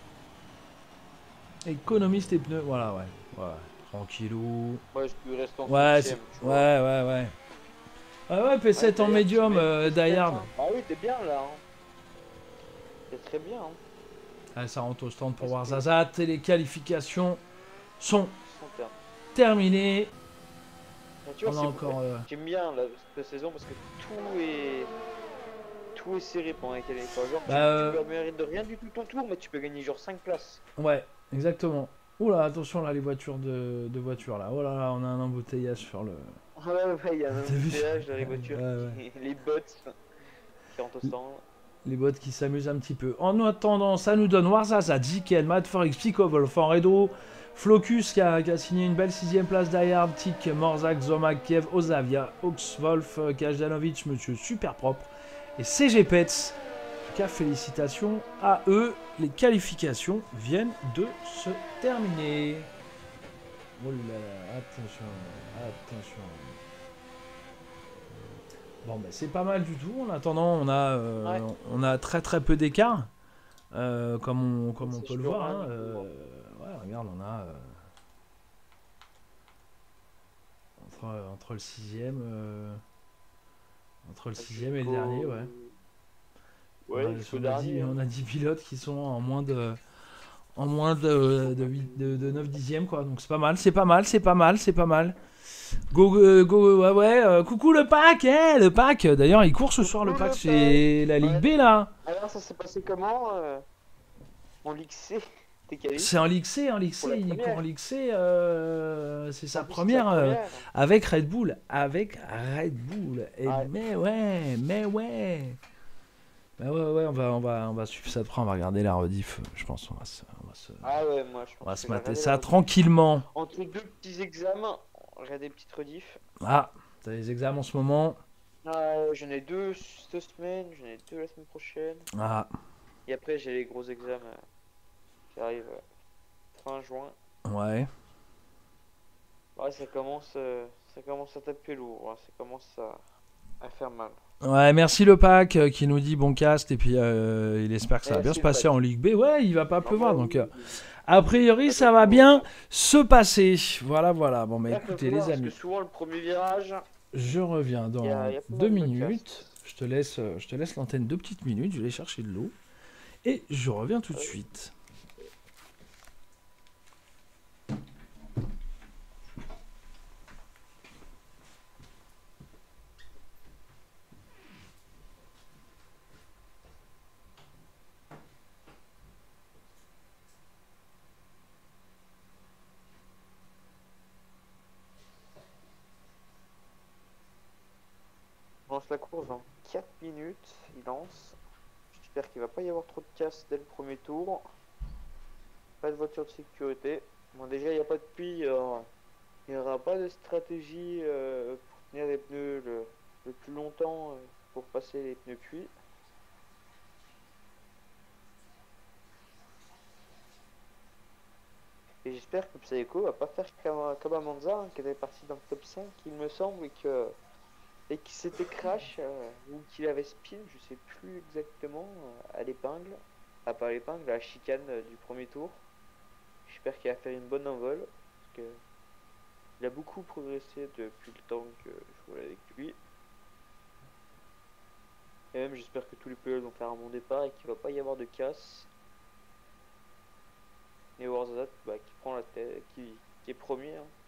Économise tes pneus, voilà, ouais. Tranquillou. Ouais, je peux rester en Ouais, 5ème, tu vois. ouais. Ah ouais, P7 en D'ailleurs, médium, tu mets Dayard. hein. Ah oui, t'es bien là. Hein. T'es très bien. Hein. Allez, ça rentre au stand pour Warzazat. Et les qualifications sont Sans terme. terminées. Mais tu vois, On a encore... j'aime bien là, cette saison parce que tout est serré pendant les qualifications. Genre, tu peux améliorer de rien du tout ton tour, mais tu peux gagner genre 5 places. Ouais, exactement. Oula, attention là, les voitures de voitures là. Oh là là, on a un embouteillage sur le... Ouais, il y a un T'as vu embouteillage dans les voitures, Ouais. les bots qui rentrent au stand. Les bots qui s'amusent un petit peu. En attendant, ça nous donne Warzazat, Zikel, Madforex, Psychovolf, Henredo, Flocus qui a signé une belle 6ème place derrière, Tic, Morzak, Zomak, Kiev, Ozavia, Oxwolf, Kajdanovic, Monsieur Super Propre et CG Pets. En tout cas, félicitations à eux. Les qualifications viennent de se terminer. Oh là là, attention. Bon, ben c'est pas mal du tout. En attendant, on a très peu d'écart. Comme on peut le voir. Hein, ouais, regarde, on a entre le 6ème et le dernier, ouais. Ouais, on a 10 pilotes qui sont en moins de 9 dixièmes, quoi. Donc c'est pas mal. Ouais. Coucou le pack, le pack. D'ailleurs, il court ce soir le pack. C'est la Ligue B là. Alors, ça s'est passé comment en Ligue C? C'est en Ligue C, il court en Ligue C. C'est sa première avec Red Bull. Et mais ouais. Bah ouais, on va suivre ça de près, on va regarder la rediff, je pense. Ah ouais, moi je pense on va se que mater ça tranquillement. Entre deux petits examens, regarder des petites rediffs. Ah, t'as les examens en ce moment? J'en ai deux cette semaine, j'en ai deux la semaine prochaine. Ah. Et après j'ai les gros examens qui arrivent fin juin. Ouais. Ouais, ça commence à taper lourd, ça commence à faire mal. Ouais, merci le pack qui nous dit bon cast et puis il espère que ça va bien se Merci le passer pack. en Ligue B. Ouais, il va pas pleuvoir Normalement, donc oui. a priori Pas ça trop va trop, bien hein. se passer. Voilà, voilà. Bon, bah Là, il faut écoutez les pleuvoir parce que amis, souvent, le premier virage, je reviens il dans y a pas 2 mal de minutes. casse. Je te laisse l'antenne 2 petites minutes. Je vais aller chercher de l'eau et je reviens tout de Ouais. suite. On lance la course dans 4 minutes. Il lance. J'espère qu'il va pas y avoir trop de casse dès le premier tour. Pas de voiture de sécurité. Bon, déjà, il n'y a pas de pluie. Il n'y aura pas de stratégie pour tenir les pneus le plus longtemps pour passer les pneus cuits. Et j'espère que Psycho va pas faire comme à Monza, hein, qui était parti dans le top 5, il me semble, et qui s'était crash, ou qu'il avait spin, je sais plus exactement, à l'épingle. Ah, pas à l'épingle, à la chicane du premier tour. J'espère qu'il va faire une bonne envol, parce que il a beaucoup progressé depuis le temps que je roule avec lui. Et même, j'espère que tous les pilotes vont faire un bon départ et qu'il va pas y avoir de casse. Et Warzat, bah, qui prend la tête, qui est premier, hein.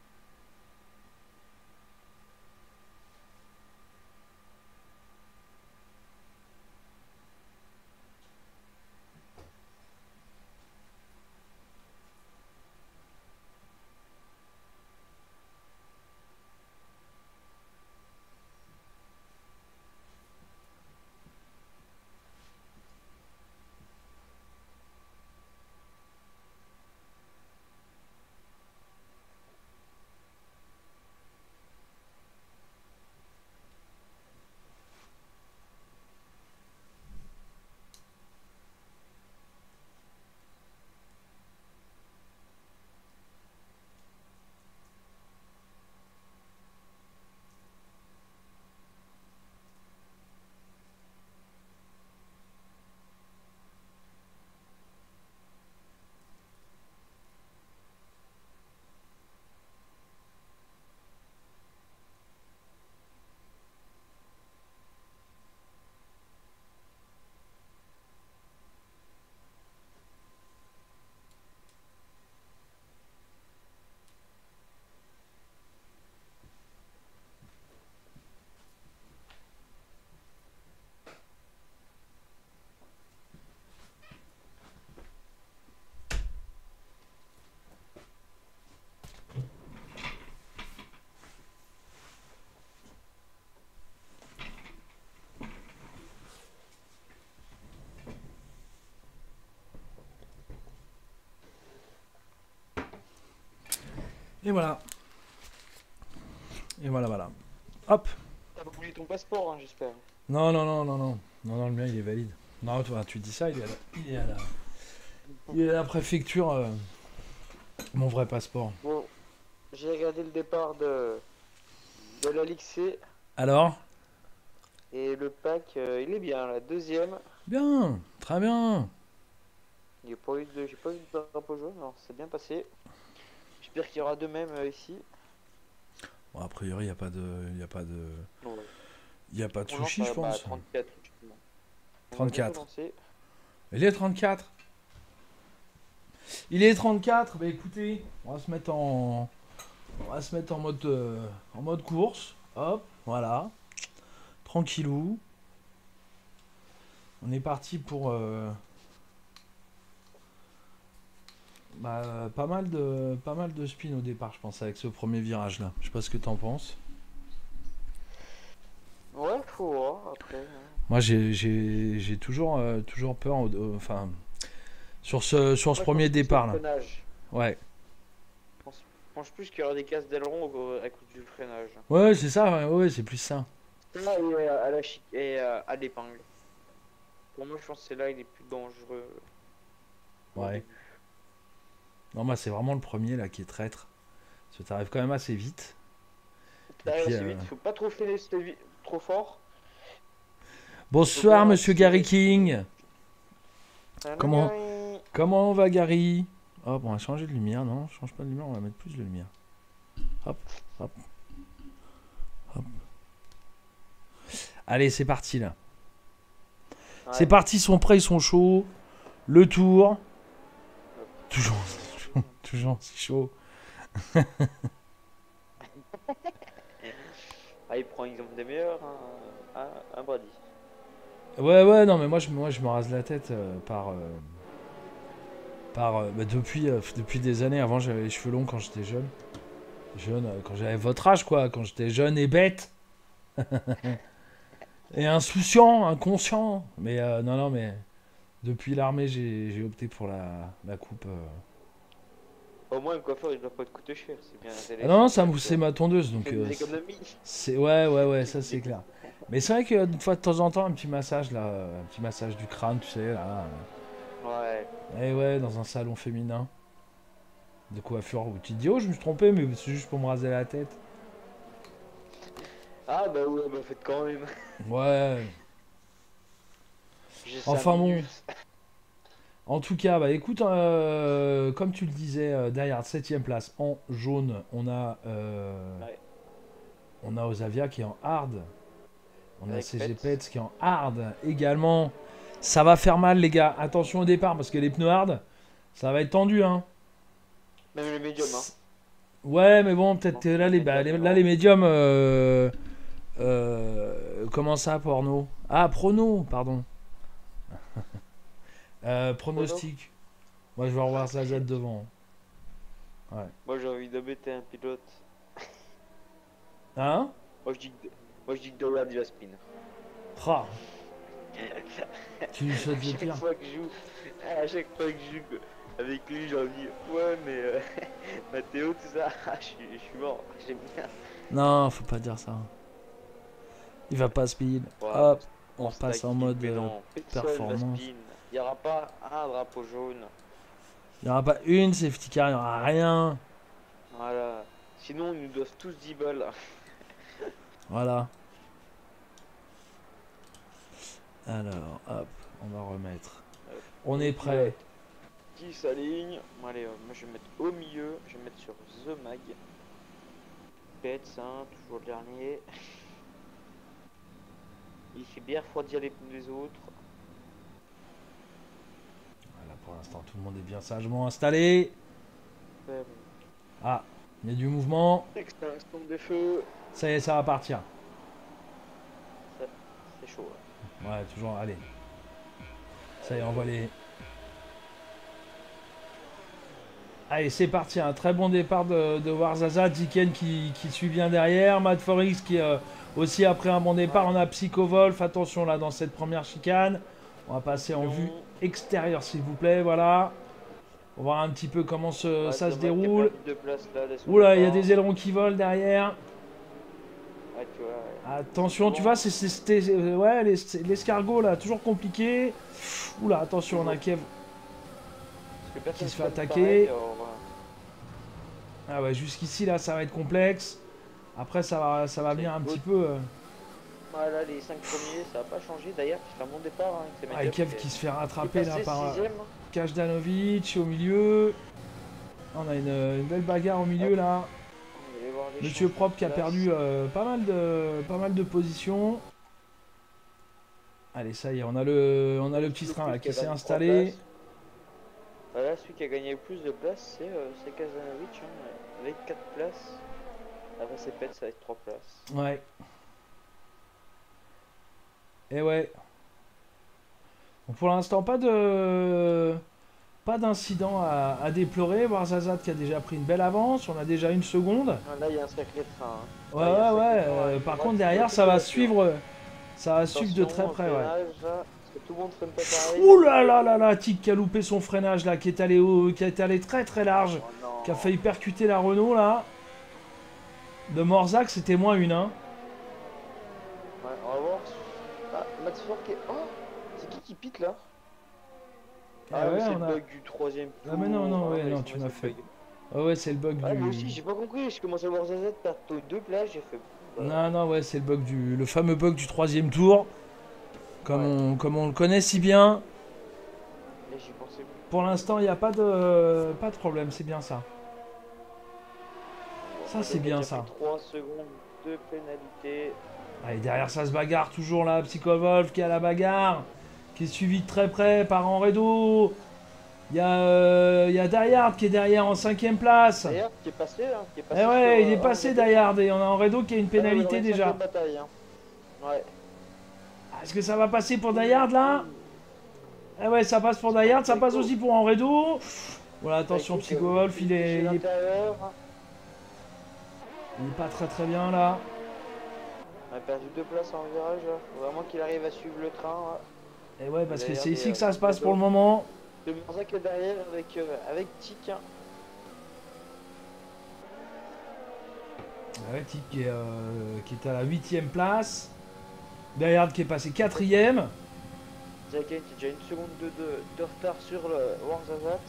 Et voilà. Et voilà, voilà. Hop. T'as pas oublié ton passeport, hein, j'espère. Non, non, non, non, non. Non, non, le mien, il est valide. Non, toi, tu dis ça, il est à la préfecture, mon vrai passeport. Bon, j'ai regardé le départ de la Ligue C Alors? et le pack, il est bien, la deuxième. Bien, très bien. J'ai pas eu de drapeau jaune, alors c'est bien passé. J'espère qu'il y aura de même ici. Bon, a priori, il n'y a pas de, il y a pas de, Ouais. il y a pas de On lance souci, je à pense. 34 justement. On va bientôt 34. lancer. Il est 34. Il est 34. Bah écoutez, on va se mettre en mode course. Hop, voilà. Tranquillou. On est parti pour pas mal de spin au départ, je pense, avec ce premier virage là. Je sais pas ce que t'en penses. Ouais, faut voir après, hein. Moi, j'ai toujours, toujours peur, enfin, sur ce Moi je pense premier que c'est le départ là. freinage. Ouais. Je pense plus qu'il y aura des casses d'aileron à cause du freinage. Ouais, c'est ça, ouais, ouais, c'est plus ça. Ça et à à l'épingle. Pour moi, je pense que c'est là il est plus dangereux au Ouais. début. Non, moi, c'est vraiment le premier là qui est traître. Parce que t'arrives quand même assez vite. Et T'arrives puis, assez vite, faut pas trop freiner, trop fort. Bonsoir, bien monsieur attirer. Gary King. Salut, Comment, Gary. comment on va, Gary? Hop, on va changer de lumière, non? Je change pas de lumière, on va mettre plus de lumière. Hop, hop, hop. Allez, c'est parti là. C'est Ouais. parti, ils sont prêts, ils sont chauds. Le tour. Toujours, toujours si chaud. Ah, il prend exemple des meilleurs, un Brady. Ouais, non, mais moi, je me rase la tête depuis des années. Avant, j'avais les cheveux longs quand j'étais jeune. Quand j'avais votre âge, quoi. Quand j'étais jeune et bête. Et insouciant, inconscient. Mais non, mais depuis l'armée, j'ai opté pour la coupe. Au moins, un coiffeur, il doit pas te coûter cher. C'est bien Ah non, intéressant. c'est ma tondeuse, Tu donc fais des économies. ouais, ça c'est clair. Mais c'est vrai qu'une fois de temps en temps, un petit massage là, un petit massage du crâne, tu sais, là. Ouais. Et ouais, dans un salon féminin de coiffure où tu te dis, oh, je me suis trompé, mais c'est juste pour me raser la tête. Ah, bah ouais, bah faites quand même. Ouais. J'ai 5 Enfin bon. minutes. En tout cas, bah écoute, comme tu le disais, derrière 7ème place en jaune, Ouais. on a Osavia qui est en hard. On a Avec CG Pets. Pets qui est en hard également. Ça va faire mal, les gars. Attention au départ parce que les pneus hard, ça va être tendu, hein. Même le médium, hein. Ouais, mais bon, Non, peut-être le là, médium, là, non. les médiums. Comment ça, porno? Ah, prono, pardon. Prono. Pronostic. Moi, je vais revoir ça Z devant. Ouais. Moi, j'ai envie d'embêter un pilote. Hein? Moi, je dis que Dorian, il va spin. Ah, tu lui souhaites le Chaque pire. fois que je joue, à chaque fois que je joue avec lui, j'ai envie, ouais, mais Mathéo, tout ça, je suis mort, j'aime bien. Non, faut pas dire ça. Il va pas speed. Ouais, Hop, on on se repasse en taquine, mode mais non, personne va performance. spin. Il n'y aura pas un drapeau jaune. Il n'y aura pas une safety car, il n'y aura rien. Voilà. Sinon, ils nous doivent tous 10 balles. Voilà. Alors, hop, on va remettre. On Les est prêt. pilotes qui s'alignent. Bon, allez, moi je vais mettre au milieu. Je vais mettre sur The Mag. Pets, hein, toujours le dernier. Il fait bien refroidir les pneus des autres. Voilà, pour l'instant, tout le monde est bien sagement installé. Ouais, Ah, il y a du mouvement. bon. Extinction des feux. Ça y est, ça va partir. Ça, c'est chaud. Là. Ouais, toujours, allez. Ça y est, on voit les... Allez, c'est parti. Un très bon départ de Warzaza. Diken qui suit bien derrière. Matt Forix qui aussi après un bon départ. Ouais. On a Psychovolf. Attention là dans cette première chicane. On va passer en vue Sinon, extérieure s'il vous plaît. Voilà. On va voir un petit peu comment ouais, ça se The Mag qui a déroule. perdu de place là, dès son Oula, il y a départ. des ailerons qui volent derrière. Ouais, tu vois. Ouais. Attention, tu Bon, vois, ouais, l'escargot là, toujours compliqué. Oula, attention, on a toujours. Kev Parce que personne qui se fait fait attaquer. pareil. Alors, voilà. Ah ouais, jusqu'ici là, ça va être complexe. Après, ça va venir un petit peu. Voilà, les 5 premiers, ça n'a pas changé. D'ailleurs, qui fait un bon départ hein, avec ses Ah, et médiums. Kev qui se fait Qui est rattraper là passé par 6ème. Kajdanovic au milieu. On a une belle bagarre au milieu Hop, là. on va aller voir les Monsieur changements Propre de qui a place. perdu pas mal de positions. Allez, ça y est, on a le petit train là qui s'est installé. Voilà, celui qui a gagné le plus de places, c'est Kazanovic, hein, avec 4 places. Après, c'est Pets avec 3 places. Ouais. Et ouais. Donc pour l'instant, pas d'incident à déplorer. Warzazat qui a déjà pris une belle avance. On a déjà une seconde. Ah, là, il y a un sacré train. Hein. Ouais, Là, il y a un ouais, sacré ouais. train avec Par droite, contre, tu vois derrière, toutes les voitures. ça va suivre de très Attention, près, ouais. freinage, là, parce que tout le monde freine pas pareil. Ouh là là là là, Tic qui a loupé son freinage là, qui est allé très très large, Oh non. qui a failli percuter la Renault là. De Morzac, c'était moins une, hein. Ouais, on va voir. Ah, Max Ford qui est... Oh, c'est qui pite là? Ah Ah, mais ouais, c'est le on a... bug du 3ème tour. Ah mais non, Ah, ouais, mais non, laisse tu tomber, m'as c'est le fait. bug. Ah ouais, c'est le bug Ouais, moi du... aussi, j'ai pas compris. Je commence à voir ZZ perdre 2 places. J'ai fait, Non, non, ouais, c'est le fameux bug du troisième tour. Comme on le connaît si bien. Et j'y pensais plus. Pour l'instant, il n'y a pas de problème, c'est bien ça. Ça, c'est bien ça. 3 secondes de pénalité. Allez, derrière ça se bagarre toujours là, Psychovolf qui est à la bagarre. Qui est suivi de très près par Henredo. Il y a Dayard qui est derrière en 5ème place. Dayard qui est passé, hein, qui est passé Eh ouais, sur, il est passé Dayard et on a Henredo qui a une pénalité déjà. Bataille, hein. Ouais. Est-ce que ça va passer pour Dayard là? Eh ouais, ça passe pour Dayard, ça passe aussi pour Henredo. Voilà, attention, Psychovolf, il est pas très très bien là. On a perdu 2 places en virage. Faut vraiment qu'il arrive à suivre le train. Là. Et ouais, parce que c'est ici que ça se passe pour le moment. Le Marzac est derrière avec Tic. Ouais, Tic qui est à la 8ème place. Dayard qui est passé 4ème. Zaken qui est déjà une seconde de retard sur le Warzazat.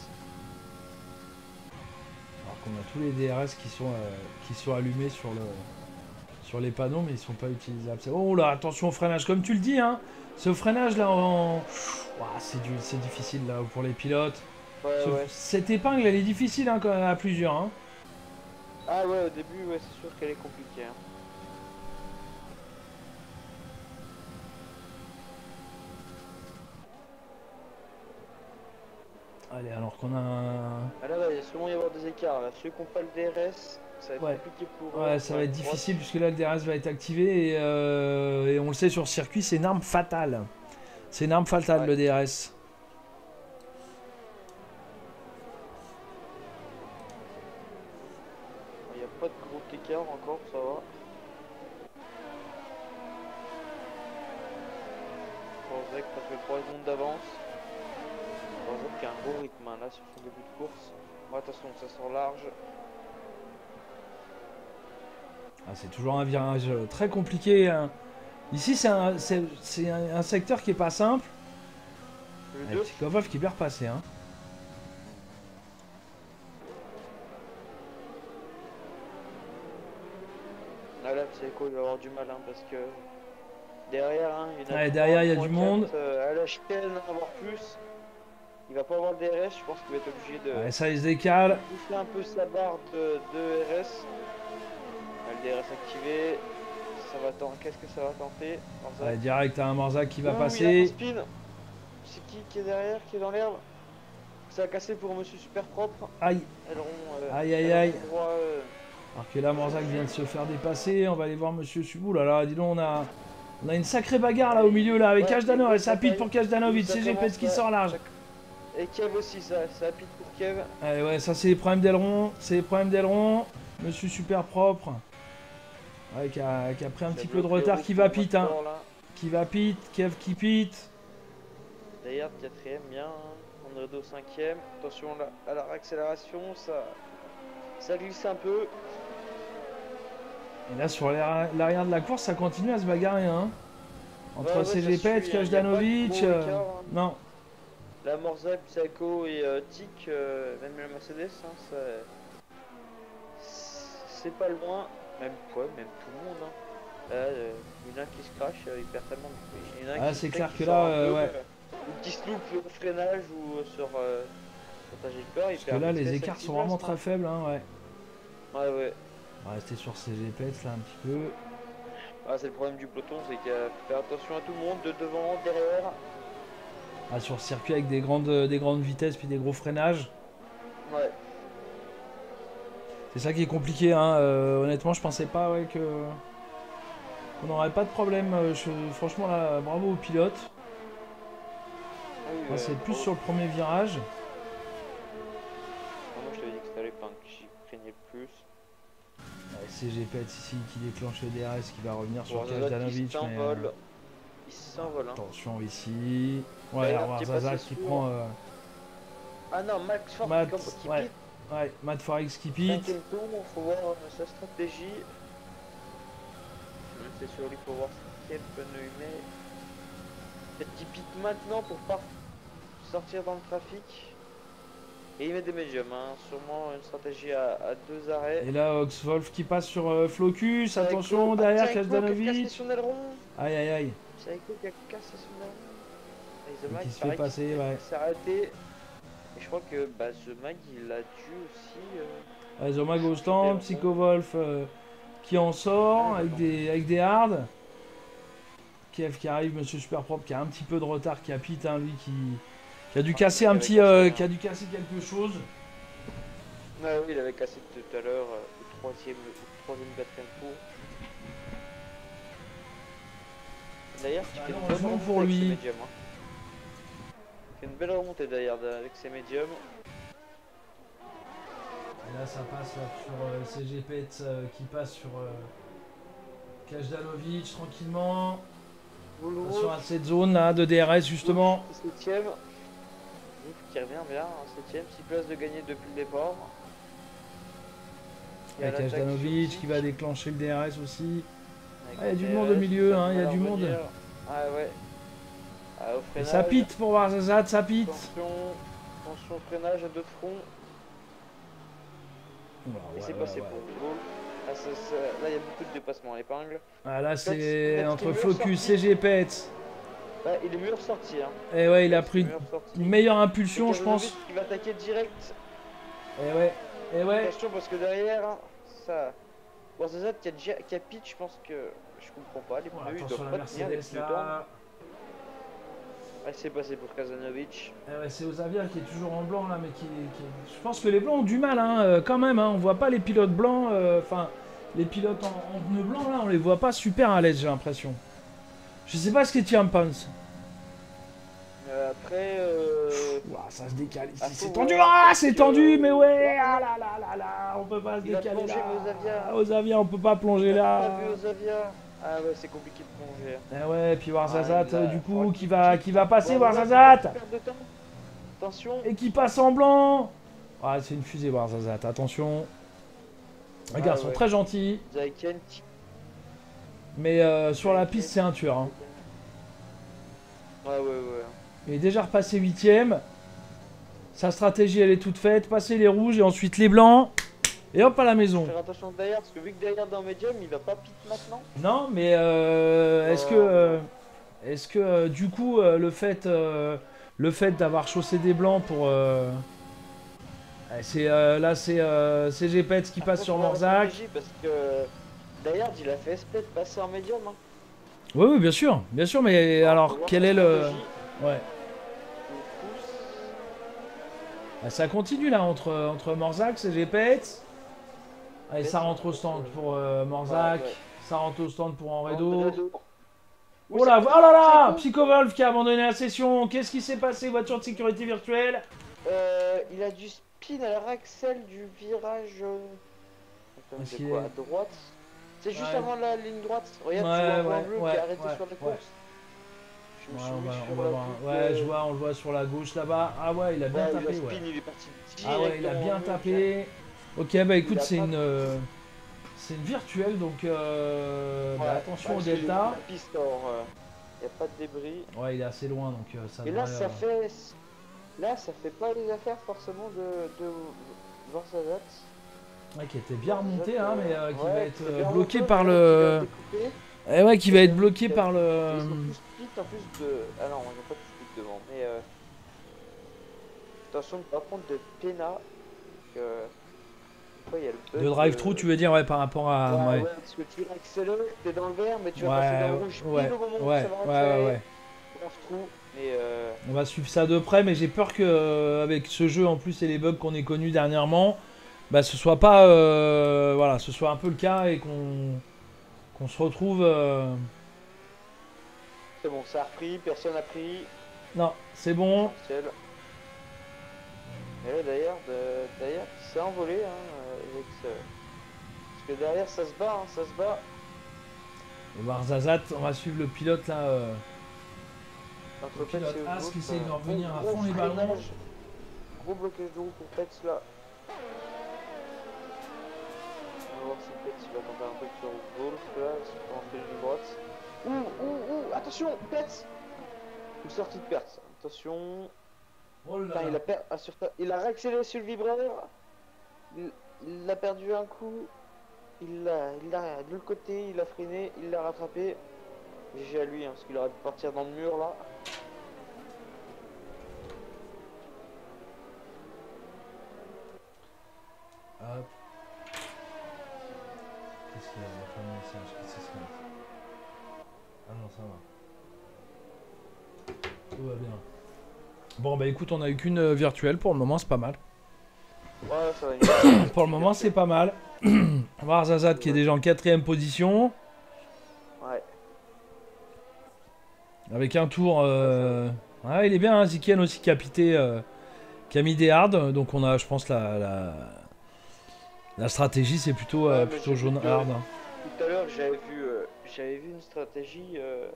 Alors qu'on a tous les DRS qui sont allumés sur les panneaux, mais ils sont pas utilisables. Oh là, attention au freinage, comme tu le dis, hein. Ce freinage là, c'est difficile là pour les pilotes. Ouais. Cette épingle, elle est difficile hein, quand même, à plusieurs. Hein. Ah ouais, au début, ouais, c'est sûr qu'elle est compliquée. Hein. Allez, alors qu'on a un... Ah là, il va sûrement y avoir des écarts. Là. Ceux qui n'ont pas le DRS, ça va être compliqué pour eux. Ouais, ça va être difficile puisque là, le DRS va être activé et on le sait sur circuit, c'est une arme fatale. C'est une arme fatale, le DRS. Il n'y a pas de gros écart encore, ça va. Borzek passe le 3 secondes d'avance. Borzek qui a un gros rythme hein, là sur son début de course. Bon, attention, ça sort large. Ah, c'est toujours un virage très compliqué. Hein. Ici, c'est un secteur qui est pas simple. Le Psychovolf qui est bien repassé. Hein. Ah là, Psycho il va avoir du mal hein, parce que derrière, hein, derrière il y a du monde. À la chaîne, avoir plus. Il va pas avoir de DRS, je pense qu'il va être obligé de. Ouais, ça il se décale. Pousser un peu sa barre de RS. Le DRS activé. Ça va tenter. Qu'est-ce que ça va tenter? Ouais, direct à un Marzac qui va passer. Spin. C'est qui est derrière, qui est dans l'herbe? Ça a cassé pour Monsieur Super Propre. Aïe. Aïe. Alors que là, Marzac vient de se faire dépasser. On va aller voir Monsieur Subou. Là, dis donc, on a une sacrée bagarre là au milieu là avec Kajdanov. Ça pite pour Kajdanovic. CGP qui sort large. Et Kev aussi, ça pite pour Kev. Allez, ouais, ça c'est les problèmes d'aileron. Monsieur Super Propre. Ouais, qui a pris un petit peu de retard, qui va pite, hein. Qui va pite, Kev qui pite. D'ailleurs, 4ème, bien. Andredo 5ème. Attention à la réaccélération, ça glisse un peu. Et là, sur l'arrière de la course, ça continue à se bagarrer, hein. Entre CGP, Kajdanovic. Non. La Morza, Psycho et Tic, même la Mercedes, hein, c'est pas loin. Même tout le monde. Hein. Là, il y en a qui se crache, il perd tellement de... Ah, c'est clair que là, ouais. Ou qui se loupe au freinage ou sur trajectoire. Parce que là, les écarts sont vraiment très faibles, hein, ouais. Ouais. On va rester sur CGP là un petit peu. Ah, c'est le problème du peloton, c'est qu'il faut faire attention à tout le monde, de devant, derrière. Ah, sur le circuit avec des grandes vitesses puis des gros freinages. Ouais. C'est ça qui est compliqué, hein. Honnêtement, je pensais pas qu'on n'aurait pas de problème. Franchement, là, bravo aux pilotes. Oui, c'est plus sur le premier virage. Moi, je t'avais dit que c'était l'épingle que j'y craignais le plus. CGP ici qui déclenche le DRS qui va revenir sur Kajdanovic. Il s'envole. Hein. Attention ici. Ouais, alors Zaza qui prend. Ah non, Max Ford qui pite. Ouais, Matt Forex qui pite. Il faut voir sa stratégie. C'est sur lui, il faut voir quel pneu il met. Peut-être qu'il pite maintenant pour pas sortir dans le trafic. Et il met des médiums, hein. Sûrement une stratégie à 2 arrêts. Et là, Oxwolf qui passe sur Flocus. Attention, Psycho. Ah, derrière Psycho qui a cassé Kazdanovic. son aileron. Aïe, aïe, aïe. Psycho qui a cassé son aileron. Et The Et Mag, qui se fait pareil, passer, ouais. s'est arrêté. Et je crois que bah, The Mag, il a dû aussi... Allez, Zomag au stand, aileron. Psychovolf qui en sort Ah, avec des hards. Kev qui arrive, Monsieur Super Propre qui a un petit peu de retard, qui a Pete, hein, lui qui a dû casser un petit, qui a dû casser quelque chose. Ah oui, il avait cassé tout à l'heure au troisième, quatrième tour. D'ailleurs, il fait une belle Malheureusement remontée pour avec lui. ses médiums. Hein. Il fait une belle remontée d'ailleurs avec ses médiums. Et là, ça passe là, sur CG Pet qui passe sur Kajdanovic tranquillement. Sur cette zone là de DRS justement. 7ème. Qui revient bien, 7ème, 6 places de gagner depuis le départ. Avec Kajdanovic qui va déclencher le DRS aussi. Avec Il y a du DRS, monde au milieu, ça hein, il y a va du revenir. monde. Ah ouais. Ah, au Et freinage. ça pite pour Warzazat, ça pite. Attention au freinage à deux fronts. Et c'est passé pour Wolf. Ah, là, il y a beaucoup de dépassements à l'épingle. Ah, là, En fait, c'est en fait, entre il est mieux Flocus, sorti. CG Pet. Bah, il est mieux ressorti. Hein. Et ouais, il a pris mieux ressorti. une meilleure impulsion, je pense. Il va attaquer direct. Et ouais, et ouais. Attention parce que derrière, hein, ça. Warzazat qui a pitch, je pense que je comprends pas. Les Bon, pneus, ils attention doivent la pas tenir les Mercedes pneus là. Ah, c'est passé pour Kazdanovic. Et ouais, c'est Ozavier qui est toujours en blanc là, mais je pense que les blancs ont du mal, hein, quand même. Hein. On voit pas les pilotes blancs, enfin, les pilotes en pneus blancs là, on les voit pas super à l'aise, j'ai l'impression. Je sais pas ce que tu en penses. Après, Ouah, ça se décale ici, Ah, c'est faut tendu, voir, ah, parce c'est que- tendu, mais ouais, ah là là là là, on peut pas se Il a décaler plongé, là. Ozavier. Ozavier, on peut pas plonger là. Pas vu Ozavia. Ah ouais, c'est compliqué de plonger. Eh ouais, puis Warzazat, Ah, il a- du coup, oh, qui va passer, Warzazat, Warzazat. perte de temps. Attention. Et qui passe en blanc. Ah, c'est une fusée, Warzazat, attention. Les gars, Ah, sont ouais. très gentils. Zaiken, Mais sur la piste, c'est un tueur. Hein. Ouais. Il est déjà repassé 8ème. Sa stratégie, elle est toute faite. Passer les rouges et ensuite les blancs. Et hop à la maison. Faire attention derrière, parce que vu que derrière dans Medium, il va pas pit maintenant. Non, mais est-ce que du coup, le fait d'avoir chaussé des blancs pour... là, c'est CG Pets qui passe sur Morzac. Parce que derrière, il a fait espèce de passer en Medium. Hein. Oui, oui, bien sûr, mais alors, quel est le... Ouais. Ah, ça continue là, entre Morzac, CG Pets. Allez, ça rentre au stand pour Morzac. Ouais. Ça rentre au stand pour Henredo. Henredo. Oh là, oh là là, Psychovolf qui a abandonné la session. Qu'est-ce qui s'est passé? Voiture de sécurité virtuelle. Il a du spin à l'axel du virage. Attends, c'est quoi, à droite? C'est juste avant la ligne droite. Regarde, tu vois un point bleu qui est arrêté sur la course. Je me suis mis sur la boucle. Ouais, je vois, on le voit sur la gauche là-bas. Ah ouais, il a bien tapé. Le spin, il est parti ah ouais, il a bien directement tapé. Ok, bah écoute, c'est une virtuelle, donc bah, attention au delta. La piste, alors, y a pas de débris. Ouais, il est assez loin, donc ça Et devrait... là, ça fait pas les affaires forcément de Warzazat. Ouais, qui était bien remonté, hein, mais qui va être bien bloqué remonté, par mais le... qui va découper. Eh ouais, qui va être bloqué par le... Ils ont plus split en plus de... Ah non, ils ont pas de split devant, mais... Attention, par contre, de Pena, que... Quoi, il y a le bug De drive-through, tu veux dire, ouais, par rapport à... Ouais, parce que tu accélères, t'es dans le vert, mais tu vas passer dans le rouge pile au moment où ça va rentrer. Ouais. Drive-through, mais On va suivre ça de près, mais j'ai peur que avec ce jeu en plus et les bugs qu'on ait connus dernièrement, bah ce soit pas... voilà, ce soit un peu le cas et qu'on se retrouve... C'est bon, ça a repris, personne n'a pris. Non, c'est bon. Et là, d'ailleurs, il s'est envolé, hein, avec ce... Parce que derrière, ça se bat, hein, ça se bat. Et Warzazat, on va suivre le pilote là. Entre Le pilote Pets et As Wolf, qui essaye de revenir à gros fond les ballons. freinage. Gros blocage de roue pour Pets là. On va voir si Pets va tenter un truc sur Wolf là, sur rentrer ligne droite. Ouh, attention, Pets. Une sortie de perte, attention. Oh là Putain, là. il a réaccéléré sur le vibreur. Il, il a perdu un coup. Il a de l'autre côté, il a freiné, il l'a rattrapé. GG à lui, hein, parce qu'il aurait pu partir dans le mur là. Hop. Qu'est-ce qu'il y a? Il y a pas de message. Qu'est-ce que c'est? Ah non, ça va. Tout va bien. Bon, bah écoute, on a eu qu'une virtuelle pour le moment, c'est pas mal. Ouais, ça va nickel. Pour le moment, c'est pas mal. Voir Zazad qui est déjà en 4ème position. Ouais. Avec un tour. Ah, il est bien, hein, Zikian aussi qui a pité. Qui a mis des hards. Donc on a, je pense, la stratégie, c'est plutôt, Ouais, mais plutôt j'ai vu jaune que hard. tout à l'heure, j'avais vu une stratégie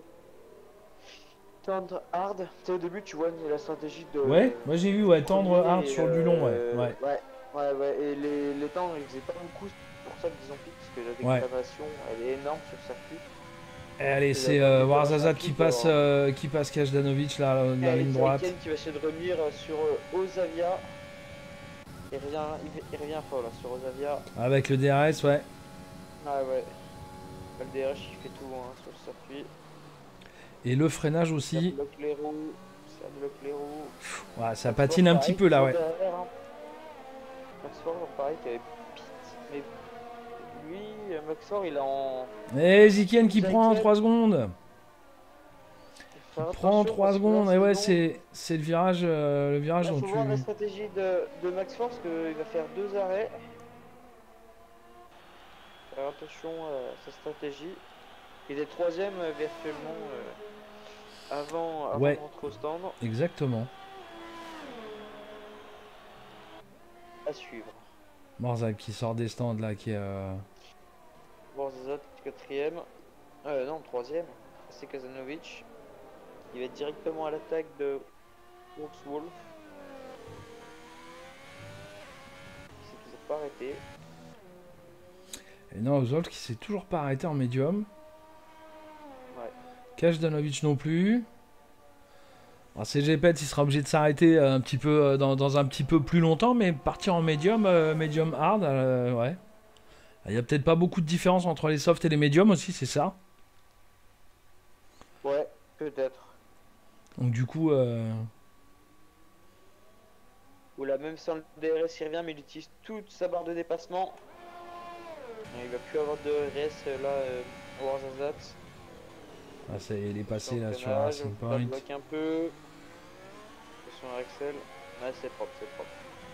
tendre hard. Tu sais, au début, tu vois la stratégie Ouais, moi j'ai vu, ouais, tendre premier hard et sur du long, ouais. Ouais, ouais. Et les tendres, ils faisaient pas beaucoup. C'est pour ça qu'ils ont piqué, parce que la ouais. dégradation, elle est énorme sur le circuit. Et allez, Et c'est quand le décollage Warzazat rapide, alors, qui passe Kajdanovic, là, la et ligne c'est droite. Ken qui va essayer de revenir sur Ozavia. Il revient fort là sur Ozavia. Avec le DRS, ouais. Ah ouais. Le DRH il fait tout hein, sur le circuit. Et le freinage Ça aussi. bloque les roues. Ça bloque les roues. Ouais, ça Max patine Ford, un petit pareil, peu là, toujours ouais. derrière. Hein. Max Ford, pareil, qui avait pit. Mais lui, Max Ford, il est en Et Zikian qui prend jaquette. 3 secondes. Il faut Qui faire prend attention 3 parce que là, secondes. Et ouais, sinon. c'est le virage Là, dont faut voir la tu. stratégie de Max Ford parce qu'il va faire 2 arrêts. Faire attention à sa stratégie. Il est troisième virtuellement avant de Ouais, rentrer au stand. exactement. À suivre. Morzak qui sort des stands là, qui est. Borzazat, quatrième. Non, troisième. C'est Kazanovic. Il va directement à l'attaque de Wolf. Il s'est toujours pas arrêté. Et non, Ozolt qui s'est toujours pas arrêté en médium. Ouais. Kajdanovic non plus. Alors, CG Pet, il sera obligé de s'arrêter un petit peu dans un petit peu plus longtemps, mais partir en médium, médium hard, ouais. Il y a peut-être pas beaucoup de différence entre les softs et les médiums aussi, c'est ça. Ouais, peut-être. Donc du coup, Ou là, même sans le DRS, il revient, mais il utilise toute sa barre de dépassement. Et il va plus avoir de RS là, Warzazat. ah, il est Sur passé le là sur freinage, Racing ça Point. bloque un peu. Attention à Axel. Ouais, c'est propre, c'est propre.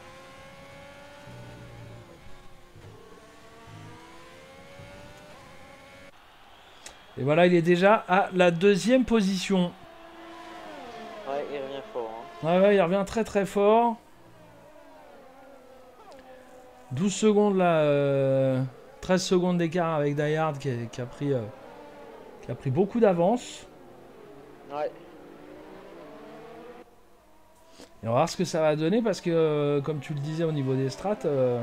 Et voilà, il est déjà à la 2ème position. Ouais, il revient fort. Hein. Ouais, ouais, il revient très très fort. 12 secondes là, 13 secondes d'écart avec Dayard qui a pris beaucoup d'avance. Ouais. Et on va voir ce que ça va donner parce que, comme tu le disais au niveau des strats,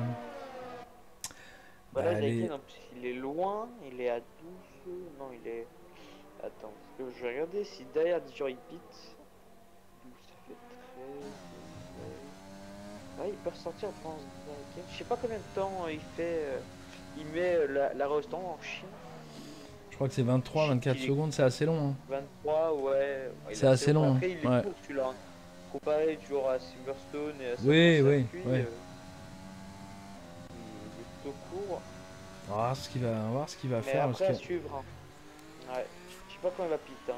Bah là, les... Zaiken, en plus, il est loin. Il est à 12. Non, il est. Attends, parce que je vais regarder si derrière genre il pit. 12, ça fait 13. Ouais, il peut ressortir, je pense. Je sais pas combien de temps il fait. Il met la restand en Chine. je crois que c'est 23-24 secondes, c'est assez long. Hein. 23, ouais. Il est C'est assez assez long. Mais long. après, il est Ouais. court, tu l'as. Comparé toujours à Silverstone et à certains Oui, oui, circuits, oui. il est plutôt court. On va voir ce qu'il va Mais faire. après, Parce à que... suivre. Hein. Ouais. Je sais pas quand il va pit. Hein,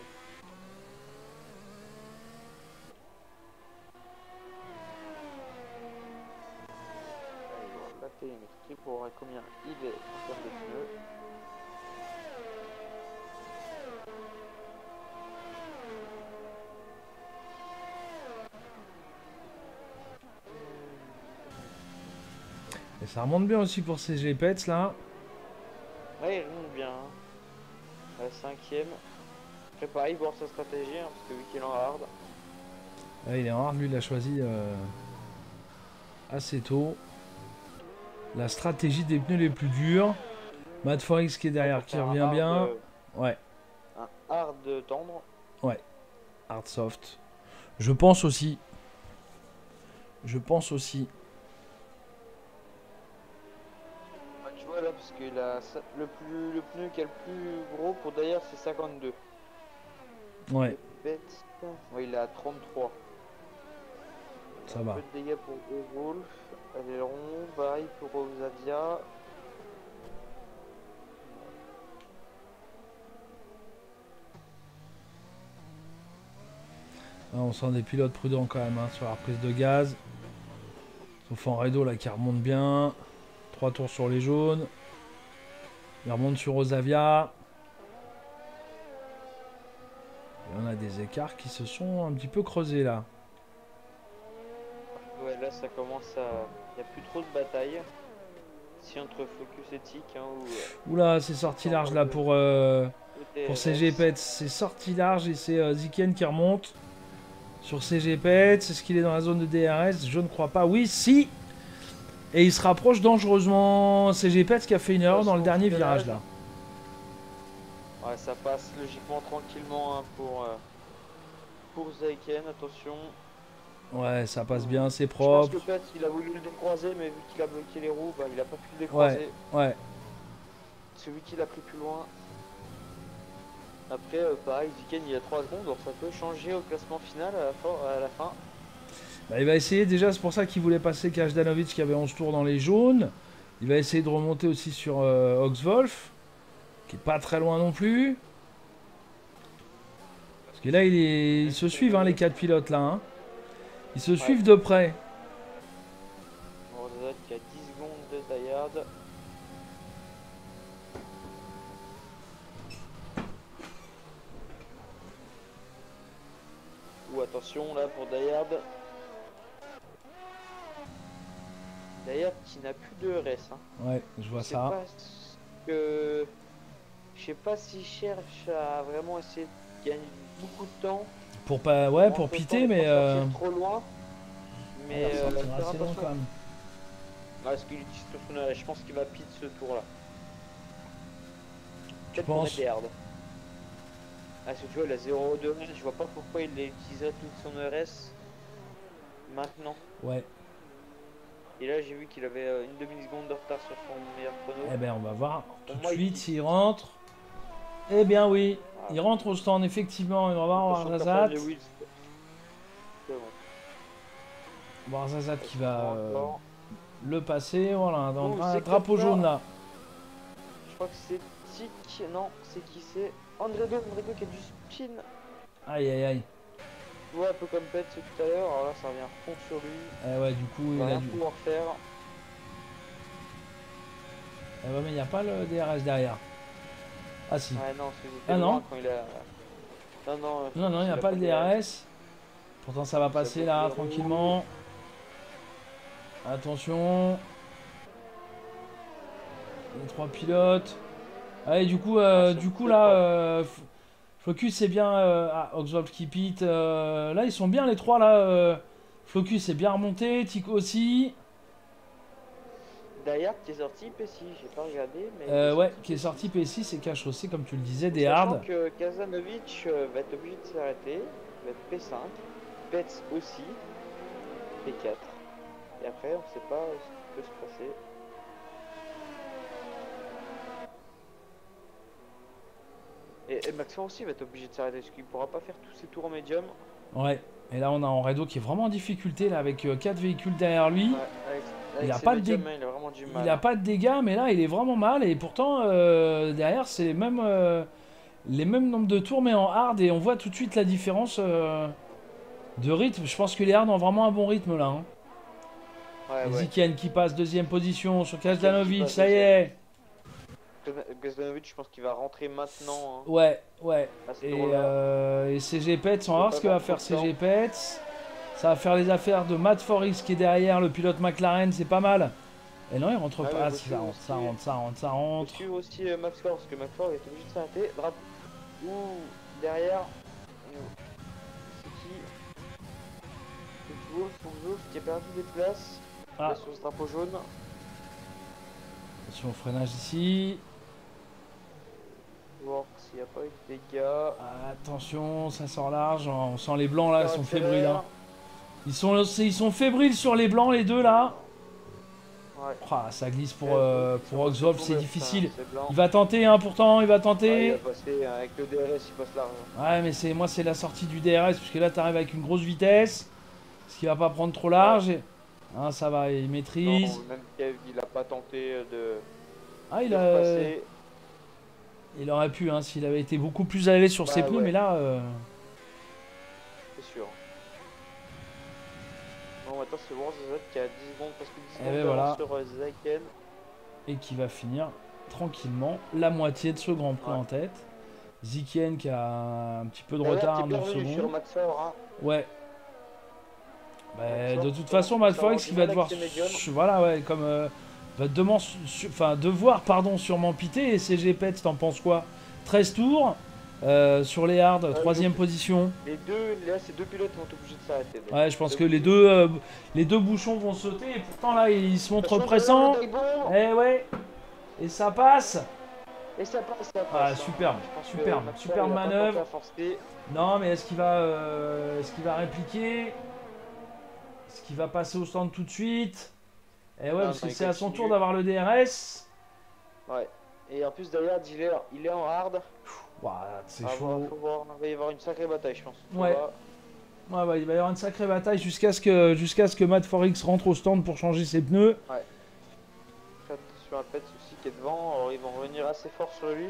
la télémétrie pour voir combien il est en termes de pneus. Et ça remonte bien aussi pour ces GPETs là. Ouais, il remonte bien. Hein. La cinquième. Après, pareil, voir sa stratégie, hein, parce que vu qu'il est en hard. Là, il est en hard, lui il l'a choisi assez tôt. La stratégie des pneus les plus durs. Matt Forex qui est derrière, qui revient bien. Ouais, Un hard tendre. ouais. Hard soft. Je pense aussi. Je pense aussi. Bah, tu vois là, parce que le pneu qui a le plus gros pour derrière, c'est 52. Ouais, Bête. Ouais, il est à 33. ça Un va. peu de dégâts pour Wolf. Aileron, pareil pour Xavia. Ah, on sent des pilotes prudents quand même hein, sur la reprise de gaz. Sauf en Redo là qui remonte bien. 3 tours sur les jaunes. Il remonte sur Osavia. Et on a des écarts qui se sont un petit peu creusés là. Ouais, là ça commence à. Il n'y a plus trop de bataille. Si entre Focus et Tic, hein, ou Oula, c'est sorti large là pour CG TRS. Pets. C'est sorti large et c'est Ziken qui remonte sur CG Pets. Est-ce qu'il est dans la zone de DRS? Je ne crois pas. Oui, si. Et il se rapproche dangereusement. CG Pets qui a fait une erreur dans le dernier virage là. Ouais, ça passe logiquement tranquillement hein, pour Zaiken, attention. Ouais, ça passe bien, c'est Je pense que propre. peut-être il a voulu le décroiser, mais vu qu'il a bloqué les roues, bah, il a pas pu le Ouais, décroiser. ouais. Celui qui l'a pris plus loin. Après, pareil, Ziken il y a 3 secondes, donc ça peut changer au classement final à la fin. Bah, il va essayer déjà, c'est pour ça qu'il voulait passer Kajdanovic qui avait 11 tours dans les jaunes. Il va essayer de remonter aussi sur Oxwolf, qui est pas très loin non plus. Parce que là, ils se suivent, hein, les 4 pilotes là. Hein. Ils se Ouais. suivent de près. Rosat qui a 10 secondes de Dayard. Ou attention là pour Dayard. Dayard qui n'a plus de RS. Hein. Ouais, je vois Je sais ça. pas ce que. Je sais pas s'il cherche à vraiment essayer de gagner beaucoup de temps. Pour pas, ouais, En pour tentant piter, de mais pas sortir trop loin. il Mais ressortira faire assez long attention. quand même. Ouais, parce qu'il utilise tout son RS. Je pense qu'il va pit ce tour là. Tu Peut-être pour mettre penses? des hards. Ah, si tu vois, il a 0,2 RS. Je vois pas pourquoi il utiliserait toute son RS maintenant. Ouais. Et là, j'ai vu qu'il avait une demi-seconde de retard sur son meilleur chrono. Eh ben, on va voir tout Pour de moi, il suite pit. s'il rentre. Eh bien, oui. Ah, Il rentre au stand, effectivement. On va voir attention, Warzazat. passage de Wills. C'est bon. Warzazat qui va Encore. le passer. Voilà, dans Oh, le c'est drapeau comme ça. jaune là. Je crois que c'est Tic. Non, c'est qui c'est Andredo qui a du spin. Aïe, aïe, aïe. Tu vois, un peu comme Pet tout à l'heure. Alors là, ça revient fond sur lui. Eh ouais, du coup, Il il va a rien dû. pouvoir faire. Eh ouais, mais il n'y a pas le DRS derrière. Ah si. Ouais, non, parce que Ah j'étais loin non. quand il a. Non, non, Non, non, il n'y a il a pas le de DRS. DRS. Pourtant, ça va Ça passer bloque là, les roues. tranquillement. Attention. Les 3 pilotes. Allez, Ouais, c'est du coup très là, propre. Focus c'est bien. Ah, Oxwald qui pit. Là, ils sont bien les 3 là. Focus est bien remonté. Tico aussi. Derrière, qui est sorti P6, j'ai pas regardé, mais il est Ouais, sorti qui est P6. sorti P6 et KHOC, comme tu le disais, des Sachant hard. que Kazanovic va être obligé de s'arrêter, il va être P5, Pets aussi, P4. Et après, on sait pas ce qui peut se passer. Et Maxence aussi va être obligé de s'arrêter, parce qu'il pourra pas faire tous ses tours en médium. Ouais. Et là, on a Enredo qui est vraiment en difficulté là, avec 4 véhicules derrière lui. Ouais, Il avec a ses pas de médiums, dégâts. hein, il a vraiment du Il mal. a Hein. pas de dégâts, mais là, il est vraiment mal. Et pourtant, derrière, c'est les mêmes nombres de tours, mais en hard. Et on voit tout de suite la différence de rythme. Je pense que les hard ont vraiment un bon rythme là. Hein. Ouais, Et ouais. Zikian qui passe deuxième position sur Ziken qui Kazdanovic, passe ça y deuxième. est. Kazanovic, je pense qu'il va rentrer maintenant hein, Ouais, ouais. à ce tour-là. Et CG Pets, on va Faut voir pas ce que va perdre trop faire de CG temps. Pets. Ça va faire les affaires de Matt Forris qui est derrière, le pilote McLaren, c'est pas mal. Et non, il rentre Ouais, pas. mais Ah, si, ça rentre, ça rentre, ça rentre, ça faut rentre. suivre aussi Max Ford, parce que Max Ford est obligé de s'arrêter. Drapeau. Ouh, derrière. C'est qui C'est Wolf qui a perdu des places. Ah, Là, sur ce drapeau jaune. attention au freinage ici. Voir s'il n'y a pas eu de dégâts. Attention, ça sort large. On sent les blancs là, ils sont fébriles. Hein. Ils sont fébriles sur les blancs, les deux là. Ouais. Ah, ça glisse pour Ouais, Oxwolf, c'est ouais, difficile. c'est blanc. Il va tenter, hein, pourtant, il va Ah, il tenter. va passer avec le DRS, il passe large. Ouais, mais c'est la sortie du DRS, puisque là, t'arrives avec une grosse vitesse. Ce qui va pas prendre trop Ouais. large. Hein, ça va, il Non, maîtrise. même Kev, il a pas tenté Ah, de repasser. il aurait pu, hein, s'il avait été beaucoup plus à l'aise sur ses Bah, pneus, ouais. mais là... C'est sûr. Bon, maintenant c'est bon, Zazat qui a 10 secondes, parce que 10 Eh secondes ben, voilà. sur Zaken. Et qui va finir tranquillement la moitié de ce Grand Prix Ouais. en tête. Zikien qui a un petit peu de D'ailleurs, retard, t'es 9 bien revenu sur secondes. Max Fort, hein. Ouais. Bah, Max de Fort, toute façon, Matt Forex, il va devoir... Voilà, ouais, comme... va devoir, pardon, sûrement piter. Et CG Pets, t'en penses quoi? 13 tours sur les hards, 3ème position. Les deux, là, ces deux pilotes vont obligés de s'arrêter. Ouais, je pense que les deux bouchons vont sauter. Et pourtant, là, ils se montrent pressants. Eh ouais. Et ça passe. Et ça passe, ça passe. Ah, superbe, superbe manœuvre. Non, mais est-ce qu'il va répliquer? Est-ce qu'il va passer au stand tout de suite? Eh ouais, parce que c'est à son tour d'avoir le DRS. Ouais. Et en plus, derrière, il est en hard. Ouah, c'est chaud. Faut voir, il va y avoir une sacrée bataille, je pense. Ouais. Ouais, il va y avoir une sacrée bataille jusqu'à ce que Matt Forex rentre au stand pour changer ses pneus. Ouais. Fais attention à Pets aussi qui est devant, alors ils vont revenir assez fort sur lui.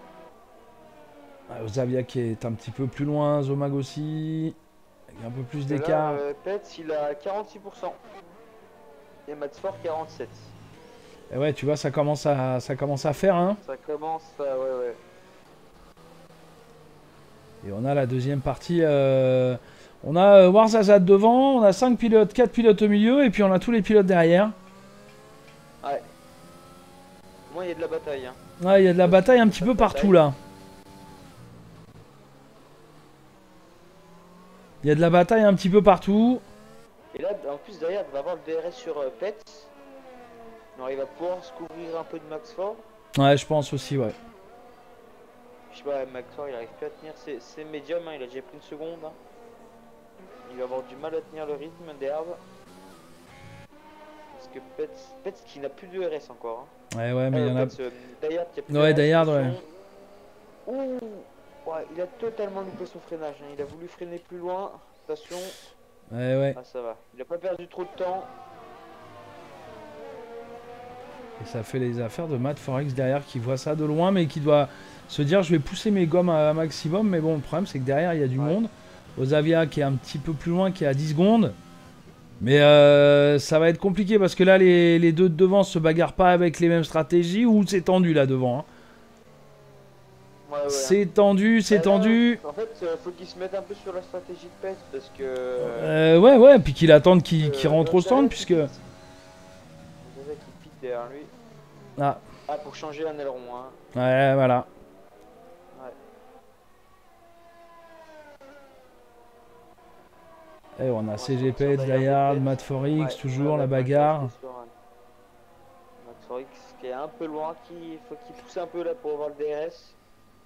Xavier qui est un petit peu plus loin, Zomag aussi, avec un peu plus d'écart. Pets il a 46% et Matt Fort 47%. Et ouais, tu vois, ça commence à faire, hein. Ça commence à... ouais. Et on a la deuxième partie. On a Warzazat devant, on a 5 pilotes, 4 pilotes au milieu, et puis on a tous les pilotes derrière. Ouais. Moi, il y a de la bataille. Hein. Ouais, il y a de la bataille un petit peu partout là. Il y a de la bataille un petit peu partout. Et là, en plus, derrière, il va avoir le DRS sur Pets. Alors, il va pouvoir se couvrir un peu de Max Fort. Ouais, je pense aussi, ouais. Je sais pas, Max Fort, il arrive plus à tenir. C'est médium, hein, il a déjà pris une seconde. Hein. Il va avoir du mal à tenir le rythme des hards. Parce que Pets qui n'a plus de DRS encore. Hein. Ouais, mais il y en a. Dayard qui a plus ouais, de Dayard, ouais. Ouh, ouais, il a totalement loupé son freinage. Hein. Il a voulu freiner plus loin. Attention. Ouais. Ah, ça va. Il a pas perdu trop de temps. Et ça fait les affaires de Matt Forex derrière qui voit ça de loin, mais qui doit se dire je vais pousser mes gommes à maximum. Mais bon, le problème c'est que derrière il y a du monde. Ozavia qui est un petit peu plus loin, qui est à 10 secondes. Mais ça va être compliqué parce que là les deux de devant se bagarrent pas avec les mêmes stratégies ou c'est tendu là devant. Hein. Ouais, c'est tendu, c'est tendu. En fait, faut qu'il se mette un peu sur la stratégie de PES parce que. Ouais, puis qu'il attende qu'il rentre au stand puisque. Qui pique derrière lui. Ah, pour changer un aileron. Hein. Ouais, voilà. Et on a CGP, Dayard, Matt Forex, toujours la bagarre. Matt Forex qui est un peu loin, faut qu'il pousse un peu là pour avoir le DRS.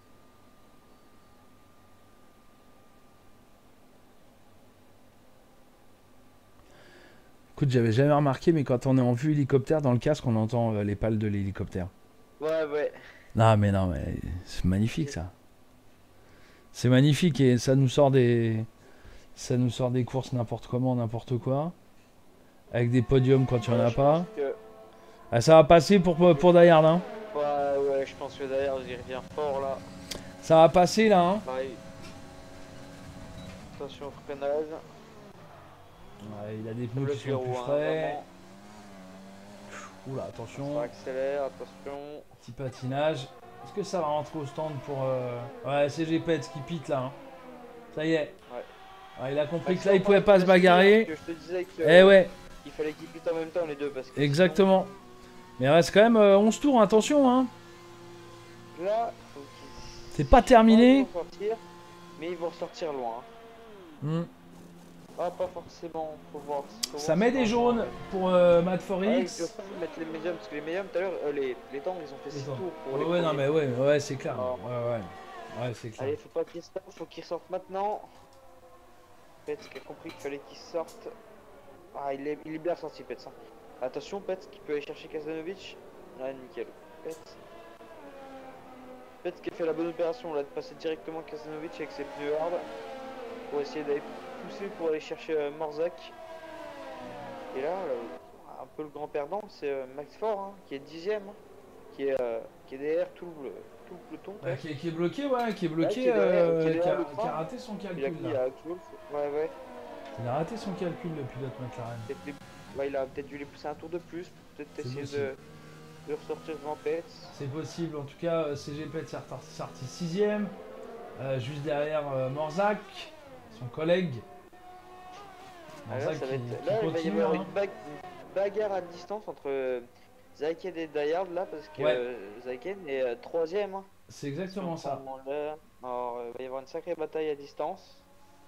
Écoute, j'avais jamais remarqué, mais quand on est en vue hélicoptère, dans le casque, on entend les pales de l'hélicoptère. Ouais. Non, mais c'est magnifique ça. C'est magnifique et ça nous sort des courses n'importe comment, n'importe quoi. Avec des podiums quand il n'y en a pas. Ah, ça va passer pour Dayard, hein. Ouais, je pense que Dayard, il revient fort là. Ça va passer là, hein. Pareil. Attention au freinage. Ouais, il a des pneus qui sont plus frais. Oula, attention. Ça accélère, attention. Petit patinage. Est-ce que ça va rentrer au stand pour... Ouais, c'est GPETS qui pite là. Hein. Ça y est. Ouais, il a compris que là, il pouvait pas se bagarrer. Je te disais que il fallait qu'ils pitent en même temps les deux. Parce que exactement. Mais il reste quand même 11 tours, attention. Hein. Là, c'est pas terminé. Mais ils vont sortir loin. Ah, pas forcément, faut voir ça met des jaunes pour Matt Forex. Ils peuvent pas mettre les médiums parce que les médiums tout à l'heure, les temps ils ont fait 6 tours pour les non mais ouais c'est clair. Ouais, c'est clair. Allez, faut pas qu'ils sortent, faut qu'ils sortent maintenant. Petz qui a compris qu'il fallait qu'il sorte. Ah, il est bien sorti, Petz. Hein. Attention, Petz qui peut aller chercher Kazanovic. Ah, nickel. Petz qui a fait la bonne opération là de passer directement Kazanovic avec ses pneus hard pour essayer d'aller pousser pour aller chercher Morzak. Et là, un peu le grand perdant, c'est Max Fort hein, qui est 10ème, hein, qui est derrière tout le peloton. Bah, qui est bloqué, ouais, qui est bloqué, qui a raté son calcul. Il a ouais. Il a raté son calcul, le pilote McLaren. Ouais, il a peut-être dû les pousser un tour de plus, peut-être essayer de ressortir devant Petz. C'est possible, en tout cas, CG Petz est sorti 6ème, juste derrière Morzak, son collègue. Morzak il va y avoir une bagarre à distance entre Zaiken et Dayard là, parce que Zaiken est 3ème. Hein. C'est exactement ça. Alors, il va y avoir une sacrée bataille à distance.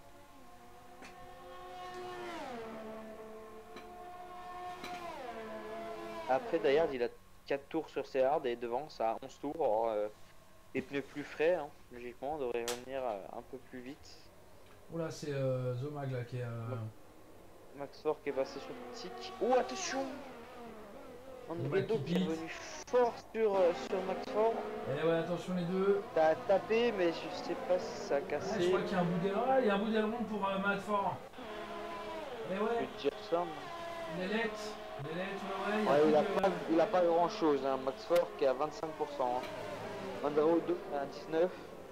Après, Dayard, il a 4 tours sur ses hards et devant, ça a 11 tours. Alors, les pneus plus frais, hein, logiquement, on devrait revenir un peu plus vite. Oula, c'est Zomag là qui est. Max Fort qui est passé sur Tic. Oh, attention! Andredo qui est revenu fort sur Max Fort. Eh ouais, attention les deux. T'as tapé, mais je sais pas si ça a cassé. Ouais, je crois qu'il y a un bout d'aileron. Il y a un bout d'aileron pour Max Fort. Eh ouais. Je vais dire ça. Il a pas grand chose, hein. Max Fort qui est à 25%. Hein. Andredo à 19%.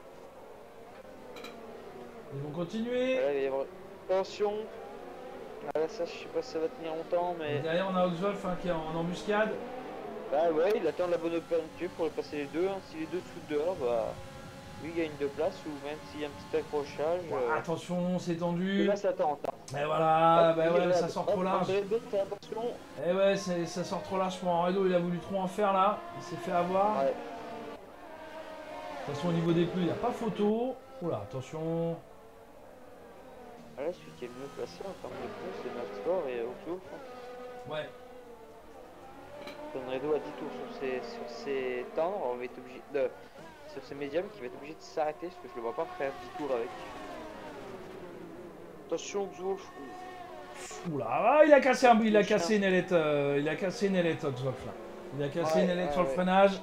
Ils vont continuer. Voilà, il va y avoir... Attention. Ah, là, ça, je sais pas si ça va tenir longtemps, mais. Et derrière, on a Oxwolf hein, qui est en embuscade. Bah ouais, il attend la bonne opportunité pour passer les deux. Hein. Si les deux sautent dehors, bah. Lui gagne de place ou même s'il y a un petit accrochage. Attention, c'est tendu. Et là, ça tente. Hein. Mais voilà, bah ouais, ça sort trop large. Attention. Eh ouais, ça sort trop large pour Andredo. Il a voulu trop en faire là. Il s'est fait avoir. Ouais. De toute façon, au niveau des pneus, il n'y a pas photo. Oula, attention. Ah là, celui qui est le mieux placé en termes de pneus, c'est Max Fort et Oxo. Ouais. Andredo a 10 tours sur ses tendres. On va être obligé de. Sur ses médiums, qui va être obligé de s'arrêter parce que je le vois pas faire 10 tours avec. Attention, Oxo. Oula, il a cassé une ailette, Oxwolf là. Il a cassé une ailette sur le freinage.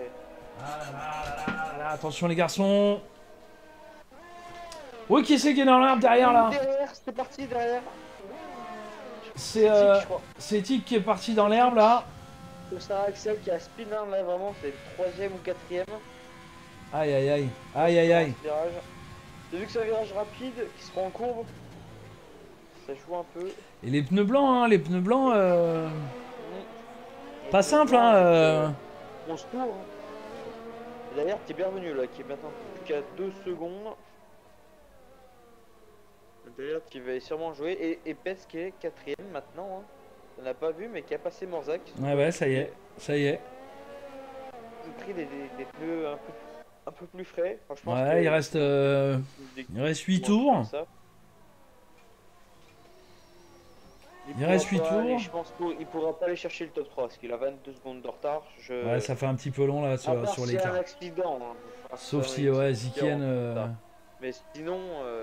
Attention les garçons. Oui, qui c'est qui est dans l'arbre derrière là? Derrière, c'est parti derrière. C'est Tic qui est parti dans l'herbe là. C'est Sarah Axel qui a spin hein, là vraiment, c'est le 3ème ou 4ème. Aïe aïe aïe. Aïe aïe aïe. T'as vu que c'est un virage rapide qui se prend en courbe. Ça joue un peu. Et les pneus blancs, hein, les pneus blancs. Pas simple, hein. 11 tours. Hein. D'ailleurs, t'es bienvenu là, qui est maintenant plus qu'à 2 secondes. D'ailleurs, qui va sûrement jouer. Et Petz qui est 4ème maintenant. Hein. On n'a pas vu, mais qui a passé Morzak. Ouais, ça y est. Ça y est. Ils ont pris des pneus un peu plus frais. Ouais, il reste 8 tours. Il reste 8 tours. Je pense qu'il pourra pas aller chercher le top 3 parce qu'il a 22 secondes de retard. Ouais, ça fait un petit peu long là sur l'écart. Un accident. Hein. Sauf si Zikien. Mais sinon,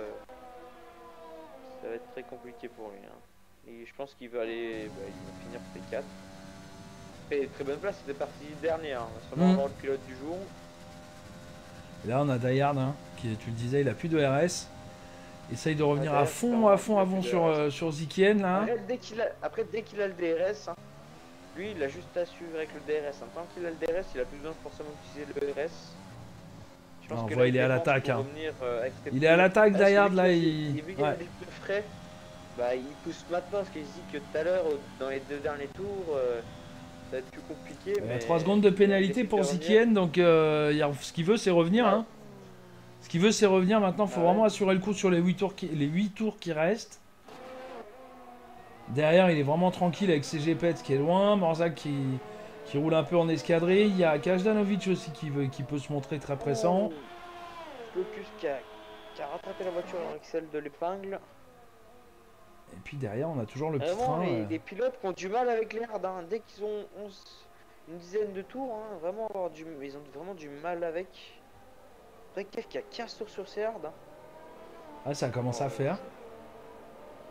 ça va être très compliqué pour lui. Hein. Et je pense qu'il va aller, il va finir P4. Et très bonne place, c'était parti dernier. Hein. On va sûrement avoir le pilote du jour. Et là, on a Dayard, hein, qui, tu le disais, il a plus de RS. Essaye de revenir à fond sur Zikien là. Après, dès qu'il a le DRS, hein, lui il a juste à suivre avec le DRS. Hein. Tant qu'il a le DRS, il a plus besoin de forcément d'utiliser le RS. Je pense que là, il est à l'attaque. Hein. Il est à l'attaque l'attaque Dayard là. Il vu qu'il a des plus frais, bah, il pousse maintenant parce qu'il se dit que tout à l'heure, dans les 2 derniers tours, ça va être plus compliqué. Mais 3 secondes de pénalité pour Zikien, donc ce qu'il veut c'est revenir. Hein. Ce qu'il veut c'est revenir maintenant, il faut vraiment assurer le coup sur les 8 tours qui restent. Derrière il est vraiment tranquille avec CG Petz qui est loin, Morzak qui roule un peu en escadrille, il y a Kajdanovic aussi qui peut se montrer très pressant. Focus qui a rattrapé la voiture avec celle de l'épingle. Et puis derrière on a toujours le petit train. Les pilotes qui ont du mal avec l'air, hein. Dès qu'ils ont une dizaine de tours, hein, vraiment ils ont vraiment du mal avec. Après Kev qui a 15 tours sur ses hards. Hein. Ah ça commence à faire.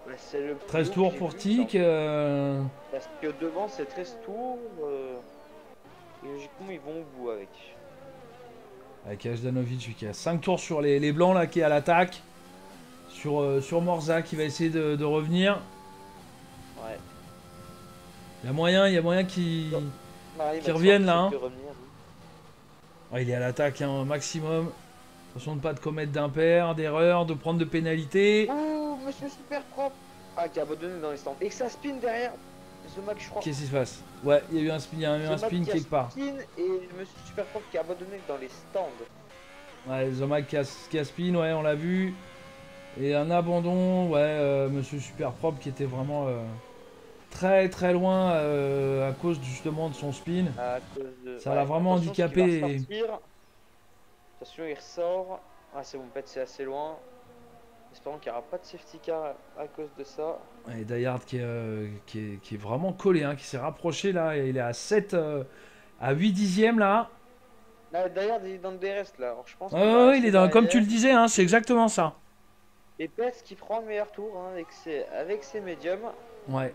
Ouais, c'est le plus 13 long que tours j'ai pour vu, Tic. parce que devant c'est 13 tours. Et logiquement ils vont au bout avec. Avec Ajdanovic qui a 5 tours sur les blancs là, qui est à l'attaque. Sur Morza qui va essayer de revenir. Ouais. Il y a moyen qu'il Ouais, il qui va revienne là. sortir Hein. de revenir. Lui. Ouais, il est à l'attaque un maximum. Attention de pas de commettre d'impair, d'erreur, de prendre de pénalités. Oh, monsieur super propre. Ah, qui a abandonné dans les stands. Et que ça spin derrière. The Mac, je crois. Qu'est-ce qui se passe? Ouais, il y a eu un spin, il y a eu un The Mac spin qui a quelque part. spin et monsieur super propre qui a abandonné dans les stands. Ouais, Zomac qui a spin, ouais, on l'a vu. Et un abandon, ouais, Monsieur Super Propre qui était vraiment très très loin à cause justement de son spin. À cause de... Ça l'a Ouais, vraiment attention, parce qu'il va handicapé. ressortir. Attention, il ressort. Ah, c'est bon, peut-être c'est assez loin. Espérons qu'il n'y aura pas de safety car à cause de ça. Et Dayard qui est vraiment collé, hein, qui s'est rapproché là. Il est à 7, à 8 dixièmes là. Là, d'ailleurs, il est dans le DRS là. Alors, je pense qu'il va Ouais, il rester est dans, comme tu derrière. le disais, hein, c'est exactement ça. Et Pets qui prend le meilleur tour hein, avec ses médiums. Ouais.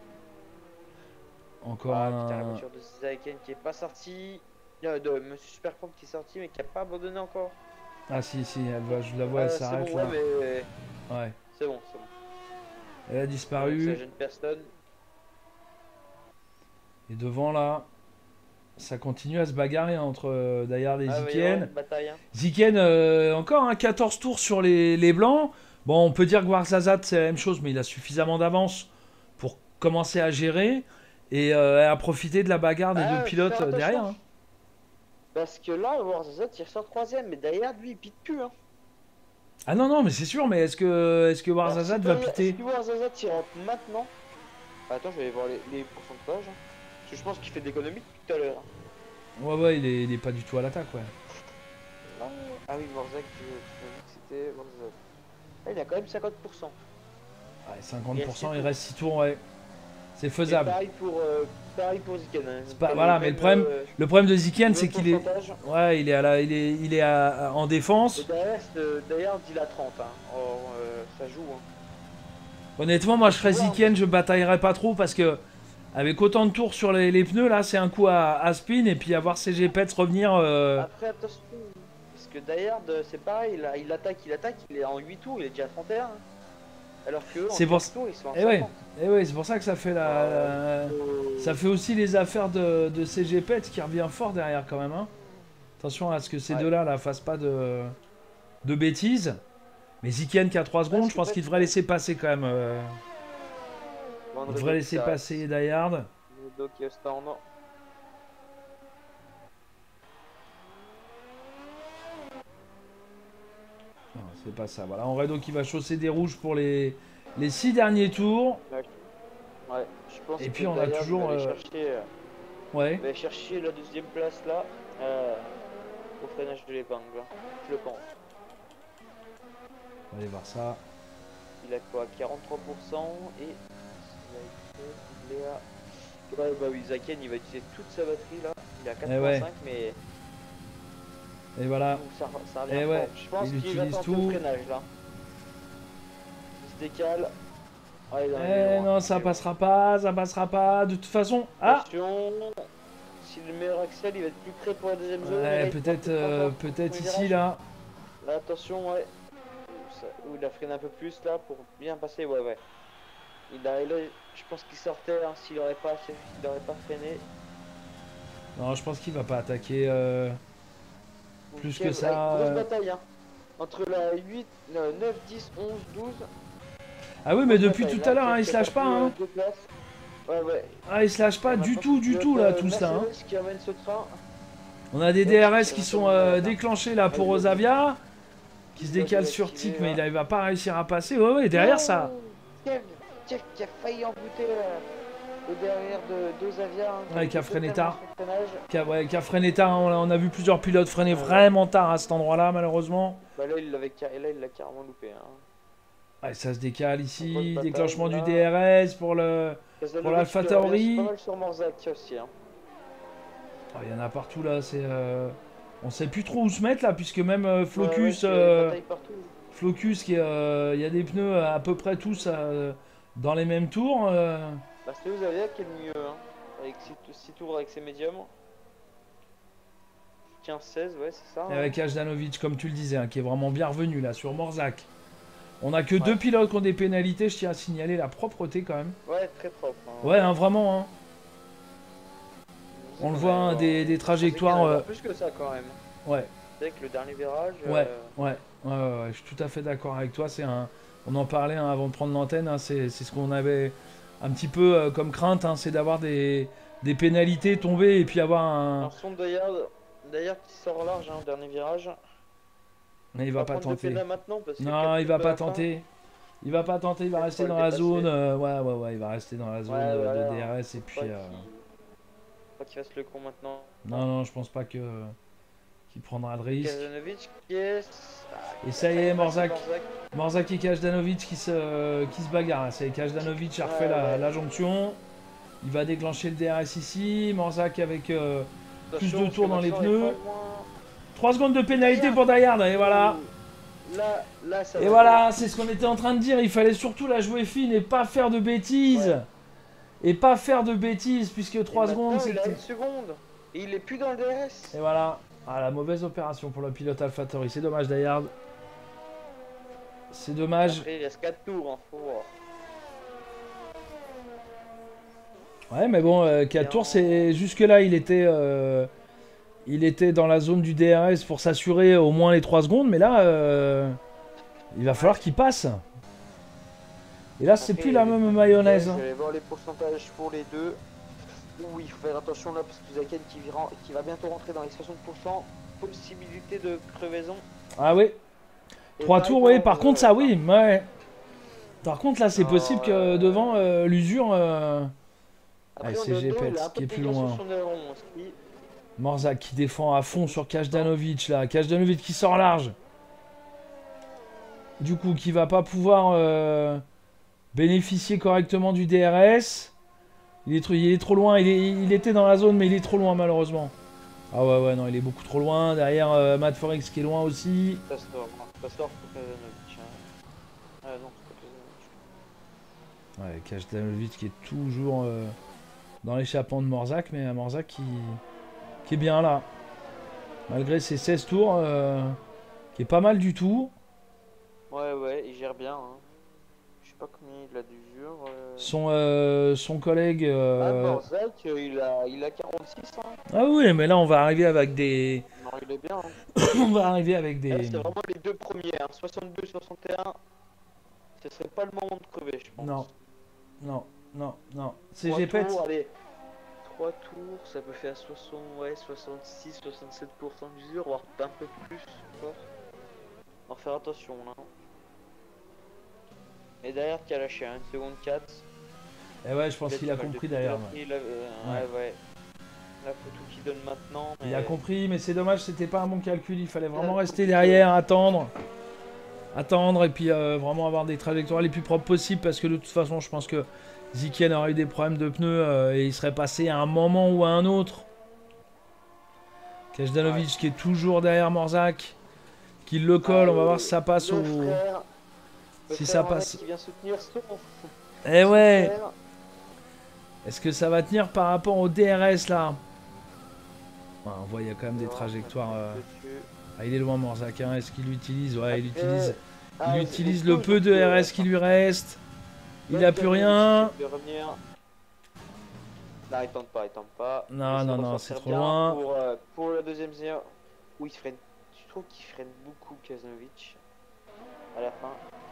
Encore Ah putain, la un. voiture de Zaken qui est pas sortie. De Monsieur Super Propre qui est sorti mais qui a pas abandonné encore. Ah si, je la vois, elle C'est s'arrête bon, là. ouais, mais Ouais. c'est bon, c'est bon. Elle a Avec sa disparu. jeune personne. Et devant là, ça continue à se bagarrer entre Dayard et Ah, il va y avoir Ziken. une bataille. Hein. Ziken, encore un 14 tours sur les blancs. Bon, on peut dire que Warzazat, c'est la même chose, mais il a suffisamment d'avance pour commencer à gérer et à profiter de la bagarre des deux Ah, pilotes faire attention. derrière. Hein. Parce que là, Warzazat il ressort troisième, mais derrière lui il pique plus. Hein. Ah non, non, mais c'est sûr, mais est-ce que Alors, Warzazat si va derrière- piter? si Warzazat il rentre maintenant. Attends, je vais aller voir les pourcentages. Hein. Parce que je pense qu'il fait d'économie depuis tout à l'heure. Hein. Ouais, il est pas du tout à l'attaque, ouais. Ah oui, Warzazat, tu m'as dit que c'était Warzazat. Ah, il a quand même 50%. Ouais, 50%, il reste 6 tours, ouais. C'est faisable. Et pareil pour Ziken. Hein. C'est pas, T'as voilà, le mais même, le problème de Ziken, le c'est même qu'il est. pourcentage. Ouais, il est en défense. Et derrière, d'ailleurs, il a 30. Hein. Or, ça joue. Hein. Honnêtement, moi je serais Ouais, Ziken, je bataillerais pas trop parce que avec autant de tours sur les pneus, là c'est un coup à spin et puis avoir CG Pets revenir. Après, attention. Parce que d'ailleurs, c'est pareil. Là, il attaque. Il est en 8 tours. Il est déjà à 31. Hein. Alors que eux, en C'est pour 4 tours, ils sont à Et ouais, 50. et ouais, c'est pour ça que ça fait ça fait aussi les affaires de CG Pets qui revient fort derrière quand même. Hein. Attention à ce que ces Ouais. deux-là là, fassent pas de bêtises. Mais Ziken qui a 3 secondes, je pense qu'il devrait laisser passer quand même. Il devrait laisser passer Dayard. Donc, stand. Non, c'est pas ça. Voilà, Enredo qui va chausser des rouges pour les 6 derniers tours. Ouais, je pense Et que puis on a d'ailleurs, toujours, il va Ouais. aller chercher la deuxième place là. Au freinage de l'épingle. Je le pense. On va aller voir ça. Il a quoi? 43% et. Il est à. Ouais, bah oui, Zaken il va utiliser toute sa batterie là. Il est à 85, ouais. mais. Et voilà. Ça revient Et fort. ouais, Je pense il qu'il va utilise tenter tout. le freinage là. Il se décale. Ah, il est loin. Non, ça passera pas, ça passera pas. De toute façon. Ah! Attention. Si le meilleur Axel il va être plus près pour la deuxième zone. Ouais, il va être peut-être premier ici virage. là. Là, attention, ouais. Où il a freiné un peu plus là pour bien passer, ouais. Là, je pense qu'il sortait hein, s'il aurait pas freiné. Non, je pense qu'il va pas attaquer plus que Ouais, ça. grosse bataille, hein. Entre la 8, 9, 10, 11, 12. Ah oui, mais Grosse depuis bataille, tout à là, l'heure, hein, il qui se a lâche pas. perdu, Hein. 2 places. Ouais. Ah, il se lâche pas du tout, là, tout ça. Hein. Qui amène ce train. On a des Ouais, DRS qui qui va sont terminer là. déclenchés là pour Ouais, Osavia. Qui se il va décale sur désactiver, Tic, mais là. il va pas réussir à passer. Ouais, derrière ça. Kev qui a failli embouter au derrière d'Osavia. Hein, Ouais, qui a freiné tard. Freinage. Qui a freiné tard. On a vu plusieurs pilotes freiner vraiment tard à cet endroit-là, malheureusement. Bah là, il l'a carrément loupé. Hein. Ouais, ça se décale ici. Grosse bataille, Déclenchement là. du DRS pour l'Alpha Tauri. Pas mal sur Morzak aussi. Hein. Il y en a partout là. On sait plus trop où se mettre là, puisque même Flocus. Ouais, bataille partout. Flocus, il y a des pneus à peu près tous dans les mêmes tours. Bah, c'est Osaviac qui est le mieux, hein. Avec 6 tours avec ses médiums. 15-16, ouais, c'est ça. Et Hein. avec Ajdanovic, comme tu le disais, hein, qui est vraiment bien revenu là sur Morzak. On a que Ouais. deux pilotes qui ont des pénalités, je tiens à signaler la propreté quand même. Ouais, très propre. Hein. Ouais, hein, vraiment. Hein. On le voit, hein, des Je pensais qu'il y en trajectoires. avait plus que ça quand même. Ouais, C'est vrai que le dernier virage. ouais, ouais, je suis tout à fait d'accord avec toi. On en parlait hein, avant de prendre l'antenne. Hein, c'est ce qu'on avait un petit peu comme crainte, hein, c'est d'avoir des pénalités tomber et puis avoir un. Alors, son d'ailleurs qui sort large hein, au dernier virage. Mais il va pas prendre de tenter. pénal maintenant parce que Non, il va pas tenter. Il va pas tenter, il va Il rester faut dans le la dépasser. zone. Ouais, il va rester dans la zone Ouais, de voilà. DRS et puis. Pas qu'il fasse le con maintenant. Non, je pense pas que qu'il prendra le risque. Kazanovic qui est. Et ça y est, Morzak. Morzak. Morzak et Kajdanovic qui se bagarrent. C'est Kajdanovic a refait la jonction. Il va déclencher le DRS ici. Morzak avec plus de tours dans les pneus. 3 secondes de pénalité pour Dayard. Et voilà. Là, ça Et va voilà, c'est ce qu'on était en train de dire. Il fallait surtout la jouer fine et pas faire de bêtises. Ouais. Et pas faire de bêtises puisque 3 secondes il a c'était. 1 seconde. Et il est plus dans le DRS. Et voilà. Ah, la mauvaise opération pour le pilote AlphaTauri. C'est dommage Dayard. C'est dommage. Après, il reste 4 tours. Hein, faut voir. Ouais, mais bon, 4 tours, c'est jusque-là, il était dans la zone du DRS pour s'assurer au moins les 3 secondes, mais là, il va falloir qu'il passe. Et là, c'est plus la même mayonnaise. Vous allez voir les pourcentages pour les deux. Oui, il faut faire attention là parce que Zaken qui va bientôt rentrer dans les 60%. Possibilité de crevaison. Ah oui. 3 tours, oui. Par contre, ça, oui. Ouais. Par contre, là, c'est possible que devant l'usure. Après, CG Pets qui est plus loin. Morzak qui défend à fond sur Kajdanovic là. Kajdanovic qui sort large. Du coup, qui va pas pouvoir bénéficier correctement du DRS. Il est trop loin. Il était dans la zone, mais il est trop loin malheureusement. Ah ouais, non, il est beaucoup trop loin. Derrière, Matt Forex qui est loin aussi. Pastor pour Kajdanovic. Ah non, c'est pas Kajdanovic. Ouais, Kajdanovic qui est toujours dans l'échappement de Morzak, mais Morzak qui est bien là. Malgré ses 16 tours, qui est pas mal du tout. Ouais, il gère bien. Hein. Je sais pas combien il a d'usure. Son collègue. Morzak, il a 46. Hein. Ah oui, mais là on va arriver avec des. Non, il est bien. Hein. On va arriver avec des. C'est vraiment les deux premiers. Hein. 62, 61. Ce serait pas le moment de crever, je pense. Non. CG Pets. Allez. 3 tours, ça peut faire 60, ouais, 66, 67% d'usure, voire un peu plus encore. On va faire attention là. Et derrière qui a lâché 1 seconde 4. Et ouais, je pense qu'il a compris derrière. Ouais. La photo qu'il donne maintenant. Il a compris, mais c'est dommage, c'était pas un bon calcul. Il fallait vraiment rester derrière, attendre et puis vraiment avoir des trajectoires les plus propres possibles parce que de toute façon, je pense que Zikien aurait eu des problèmes de pneus et il serait passé à un moment ou à un autre. Kajdanovic qui est toujours derrière Morzak, qui le colle. On va voir si ça passe au. Si ça passe. Qui vient soutenir Eh ouais. Est-ce que ça va tenir par rapport au DRS là? On voit il y a quand même des trajectoires. Ah, il est loin Morzak. Hein. Est-ce qu'il l'utilise? Ouais, il utilise le peu de RS qui lui reste. Il a plus rien. Non, il tente pas. Non, c'est trop loin. Pour la deuxième séance, où il freine. Je trouve qu'il freine beaucoup Kazdanovic à la fin.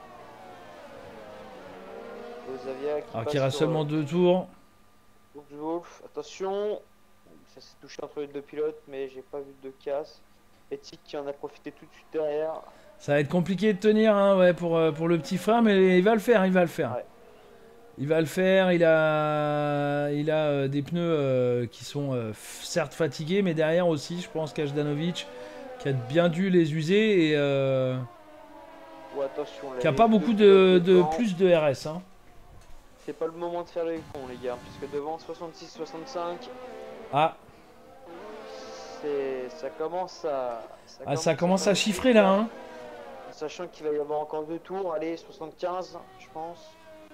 Alors qu'il reste seulement 2 tours. Wolf, attention. Ça s'est touché entre les deux pilotes, mais j'ai pas vu de casse. Etik qui en a profité tout de suite derrière. Ça va être compliqué de tenir hein, ouais, pour le petit frère, mais il va le faire. Ouais. Il va le faire, il a des pneus qui sont certes fatigués, mais derrière aussi, je pense Kajdanovic qui a bien dû les user et qui a pas beaucoup de plus de RS. Hein. C'est pas le moment de faire les cons les gars, puisque devant 66-65. Ah. Ça commence à... Ça commence à chiffrer là. Hein. sachant qu'il va y avoir encore 2 tours, allez, 75, je pense.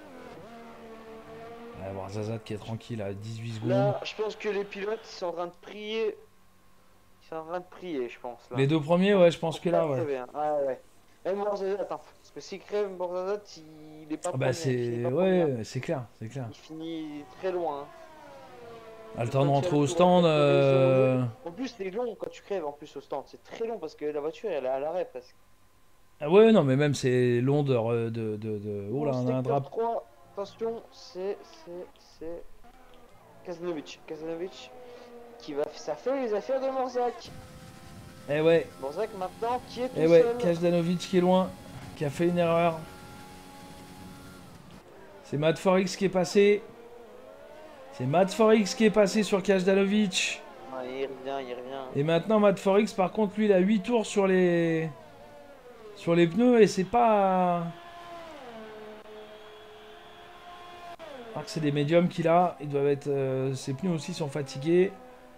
On va voir Zazat qui est tranquille à 18 secondes. Là, je pense que les pilotes ils sont en train de prier. Ils sont en train de prier, je pense. Là. Les deux premiers, ouais, je pense que là, ouais. Crever, hein. Ah ouais. Même Borzazat, attends. Parce que s'il crève, Borzazat, il est pas Ah bah premier. Il finit c'est... pas premier. Ouais, c'est clair, c'est clair. Il finit très loin. Hein. Ah, le temps de rentrer 20e au tour, stand... En plus, c'est long quand tu crèves en plus au stand. C'est très long parce que la voiture, elle est à l'arrêt presque. Ah ouais, non, mais même c'est long de... Oh là, on a un Secteur drapeau. 3, attention, c'est Kazanovic. Kazanovic qui va... Ça fait les affaires de Morzak. Eh ouais, Morzak maintenant qui est tout eh ouais, seul. Kajdanovic qui est loin, qui a fait une erreur. C'est Matt Forix qui est passé. C'est Matt Forix qui est passé sur Kajdanovic. Ouais, il revient, il revient. Et maintenant Matt Forix, par contre, lui, il a 8 tours sur les pneus et c'est pas... Alors que c'est des médiums qu'il a, ils doivent être... ses pneus aussi sont fatigués.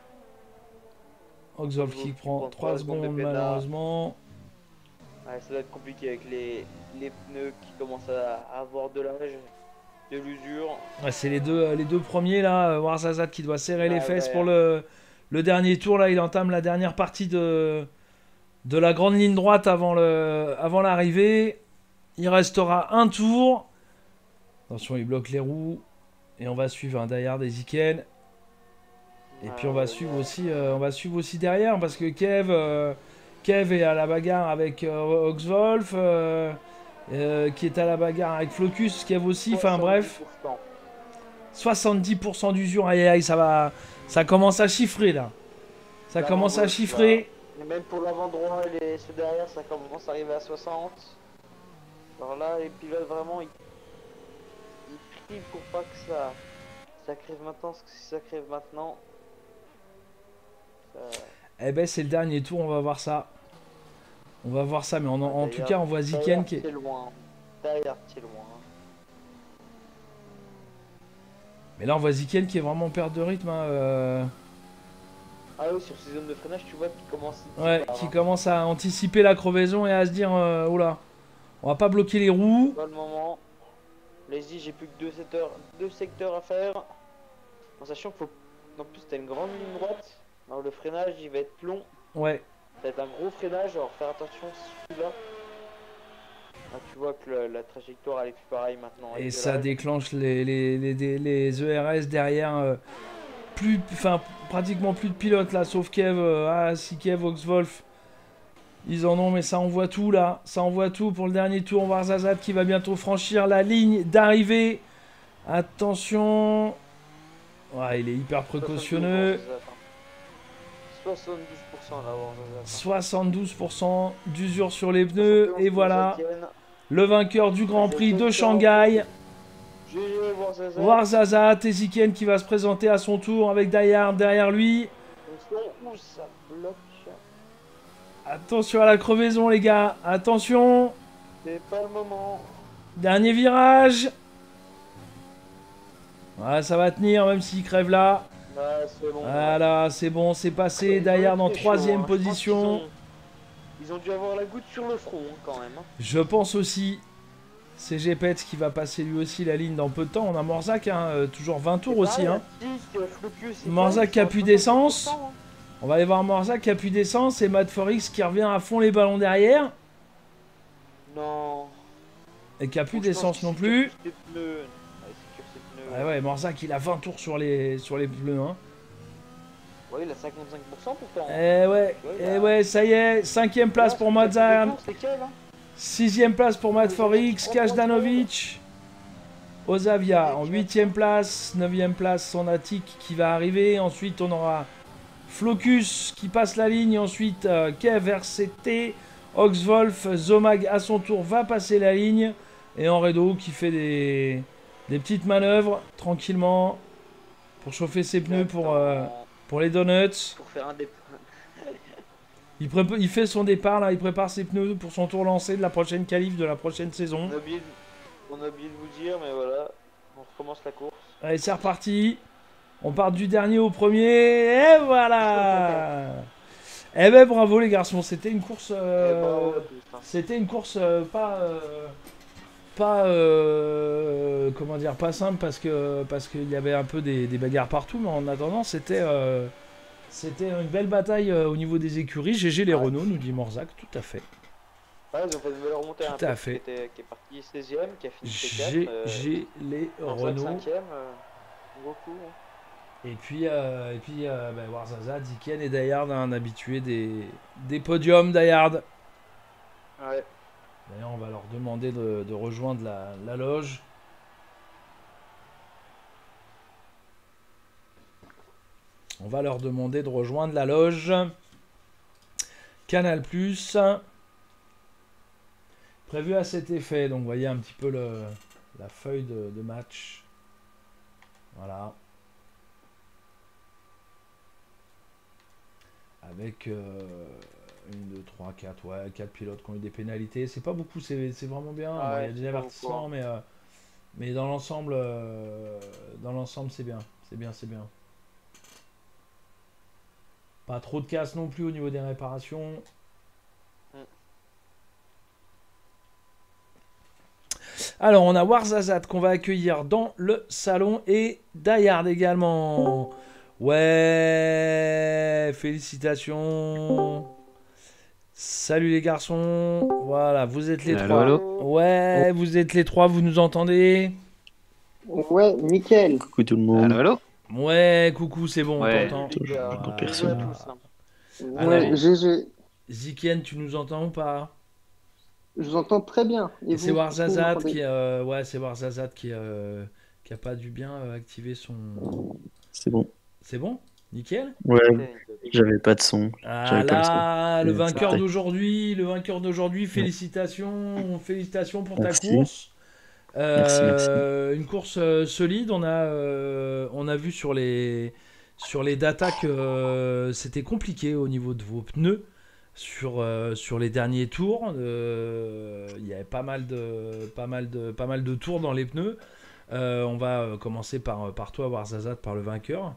Oxolf qui prend 3 secondes malheureusement. Ouais, ça va être compliqué avec les pneus qui commencent à avoir de l'âge, de l'usure. Ouais, c'est les deux premiers là. Warzazat qui doit serrer les fesses ouais. pour le dernier tour. Là, il entame la dernière partie de la grande ligne droite avant l'arrivée. Il restera un tour. Attention, il bloque les roues. Et on va suivre un Dayard et Ziken. Et puis on va suivre aussi derrière parce que Kev est à la bagarre avec Oxwolf, qui est à la bagarre avec Flocus, Kev aussi, enfin bref. 70% d'usure, aïe aïe, ça commence à chiffrer là. Ça commence à chiffrer. Et même pour l'avant droit et ceux derrière, ça commence à arriver à 60. Alors là, les pilotes vraiment, ils prient pour pas que ça crève maintenant, parce que si ça crève maintenant... Eh ben c'est le dernier tour, on va voir ça. On va voir ça, mais en tout cas on voit Ziken qui est... loin. Derrière, c'est loin. Mais là on voit Ziken qui est vraiment en perte de rythme. Hein, Ah oui, sur ces zones de freinage, tu vois qui commence à anticiper la crevaison et à se dire oula, on va pas bloquer les roues. Pas le moment. Lazy, j'ai plus que deux secteurs à faire. En sachant qu'il faut... En plus, t'as une grande ligne droite. Alors le freinage, il va être long. Ouais. Ça va être un gros freinage, alors faire attention celui-là. Là, tu vois que la trajectoire elle est plus pareille maintenant. Et ça déclenche les ERS derrière. Pratiquement plus de pilotes là, sauf Kev. Si Kev, Oxwolf, ils en ont, mais ça envoie tout là. Ça envoie tout pour le dernier tour. On va voir Zazat qui va bientôt franchir la ligne d'arrivée. Attention. Ouais, il est hyper précautionneux. 72% d'usure sur les pneus. Et voilà. Le vainqueur du Grand Prix de Shanghai. Warzazat et Ziken qui va se présenter à son tour avec Dayard derrière lui. Attention à la crevaison les gars. Attention. C'est pas le moment. Dernier virage. Ouais, ça va tenir même s'il crève là. Bon, voilà, c'est bon, c'est passé. Dayard en 3ème position. Ils ont dû avoir la goutte sur le front quand même. Je pense aussi. C'est Gepetz qui va passer lui aussi la ligne dans peu de temps. On a Morzak, toujours 20 tours aussi. Morzak qui a plus d'essence. On va aller voir Morzak qui a plus d'essence et Matt Forix qui revient à fond les ballons derrière. Non. Et qui a plus d'essence non plus. Ouais, Morzak il a 20 tours sur les pneus. Hein. Ouais, il a 55% pourtant. Ouais, ça y est. 5ème place pour Mazan. 6ème place pour Matt Forix. Kajdanovic. Ozavia en 8ème place. 9ème place Sonatic qui va arriver. Ensuite on aura Flocus qui passe la ligne. Ensuite Kev, RCT. Oxwolf, Zomag à son tour va passer la ligne. Et Enredo qui fait des petites manœuvres tranquillement pour chauffer ses pneus pour les donuts. Pour faire un départ. Il fait son départ là, il prépare ses pneus pour son tour lancé de la prochaine qualif de la prochaine saison. On a oublié de vous dire, mais voilà, on recommence la course. Allez, c'est reparti. On part du dernier au premier, et voilà. Eh ben bravo les garçons, c'était une course, Bravo à tous, hein. c'était une course pas comment dire, pas simple parce qu'il y avait un peu des bagarres partout, mais en attendant c'était une belle bataille au niveau des écuries. GG les Ouais. Renault, nous dit Morzac, tout à fait. Ouais, ils ont fait une belle remontée. Tout Un à Pep fait. qui est parti 16ème, qui a fini P4. GG les Renault. 5ème, beaucoup. Hein. Et puis Warzazat, Ziken et Dayard, un habitué des podiums Dayard. Ouais. D'ailleurs, on va leur demander de rejoindre la loge. On va leur demander de rejoindre la loge. Canal+. Prévu à cet effet. Donc, vous voyez un petit peu la feuille de match. Voilà. Avec 1, 2, 3, 4. Ouais, 4 pilotes qui ont eu des pénalités. C'est pas beaucoup, c'est vraiment bien. Ah Bon, il y ouais, a des c'est pas avertissements, beaucoup, mais dans l'ensemble, c'est bien. C'est bien, c'est bien. Pas trop de casse non plus au niveau des réparations. Mm. Alors, on a Warzazat qu'on va accueillir dans le salon et Dayard également. Ouais, félicitations. Salut les garçons. Voilà, vous êtes les Allô, trois. allô. Ouais, vous êtes les trois, vous nous entendez? Ouais, nickel. Coucou tout le monde. Allô, allô. Ouais, coucou, c'est bon, Ouais. on t'entend. Les gars, Toujours bisous personne. à tous, hein. Alors, Ouais, GG. Ziken, tu nous entends ou pas? Je vous entends très bien. Et Et c'est vous, Warzazat vous m'entendez? c'est Warzazat qui a pas dû bien activer son. C'est bon. C'est bon? Nickel? Ouais, j'avais pas de son. Ah J'avais pas le son. là, le vainqueur C'était- d'aujourd'hui, félicitations pour ta Merci. course. Merci. Une course solide. On a vu sur les datas que c'était compliqué au niveau de vos pneus sur les derniers tours. Il y avait pas mal de tours dans les pneus. On va commencer par toi, Warzazat, par le vainqueur.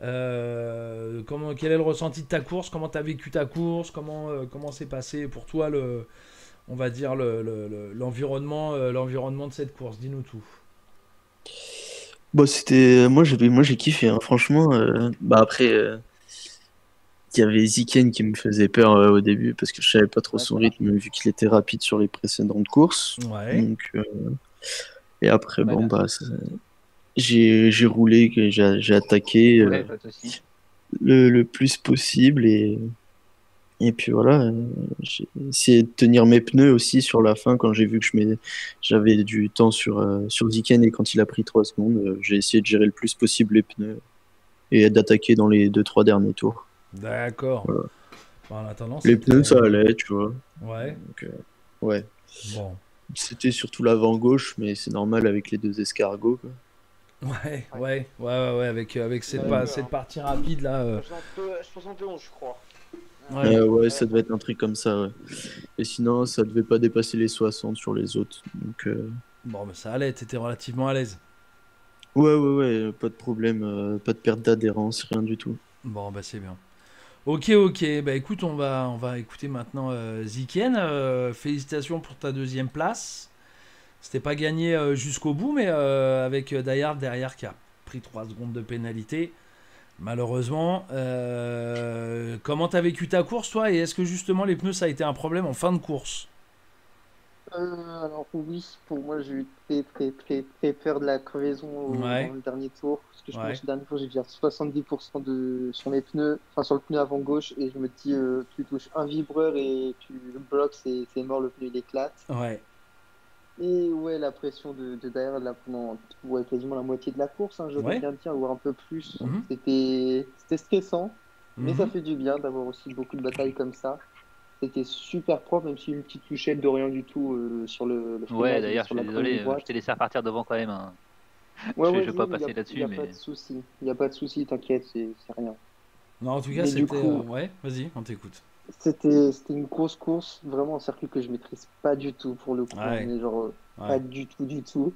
Quel est le ressenti de ta course? Comment tu as vécu ta course? Comment s'est passé pour toi on va dire l'environnement de cette course? Dis-nous tout. Bon, moi j'ai kiffé, hein. Franchement, après il y avait Ziken qui me faisait peur au début parce que je savais pas trop son rythme vu qu'il était rapide sur les précédentes courses. Ouais. Donc et après Ouais, bon là. j'ai roulé, que j'ai attaqué Ouais, pas de soucis. le plus possible et puis voilà, j'ai essayé de tenir mes pneus aussi sur la fin quand j'ai vu que j'avais du temps sur Ziken et quand il a pris 3 secondes, j'ai essayé de gérer le plus possible les pneus et d'attaquer dans les 2-3 derniers tours. D'accord. Voilà. Bon, en attendant, Les c'était- pneus ça allait, tu vois. Ouais. Donc, ouais. Bon. C'était surtout l'avant gauche, mais c'est normal avec les 2 escargots, quoi. Ouais. Avec cette, Ouais, cette hein. partie rapide là. 71, je crois. Ouais. Ouais, ça devait être un truc comme ça, ouais. Et sinon, ça devait pas dépasser les 60 sur les autres. Donc, Bon, mais ça allait. T'étais relativement à l'aise. ouais, pas de problème, pas de perte d'adhérence, rien du tout. Bon, bah c'est bien. Ok. Bah écoute, on va écouter maintenant Ziken. Félicitations pour ta 2e place. C'était pas gagné jusqu'au bout, mais avec Dayard derrière qui a pris 3 secondes de pénalité. Malheureusement. Comment t'as vécu ta course, toi? Et est-ce que justement les pneus, ça a été un problème en fin de course? Alors oui, pour moi, j'ai eu très peur de la crevaison Ouais. dans le dernier tour. Parce que je Ouais. pense que le dernier tour, j'ai déjà 70% sur mes pneus, enfin sur le pneu avant gauche. Et je me dis, tu touches un vibreur et tu le bloques, c'est mort, le pneu il éclate. Ouais. Et ouais, la pression de derrière là, pendant quasiment la moitié de la course, hein, j'aurais Ouais. bien dit, voire un peu plus. Mhm. C'était stressant, mais ça Mhm. fait du bien d'avoir aussi beaucoup de batailles comme ça. C'était super propre, même si une petite touchette de rien du tout sur le Ouais, freinage, d'ailleurs, je sur suis la désolé, colonne je droite. t'ai laissé repartir devant quand même, hein. Ouais, Je vais vas-y, pas il y passer a là-dessus, pas mais de souci. Il n'y a pas de souci, t'inquiète, c'est rien. Non, en tout cas, Mais du c'était. coup- Ouais, vas-y, on t'écoute. C'était une grosse course, vraiment un circuit que je maîtrise pas du tout pour le coup, Ouais. mais genre Ouais. pas du tout.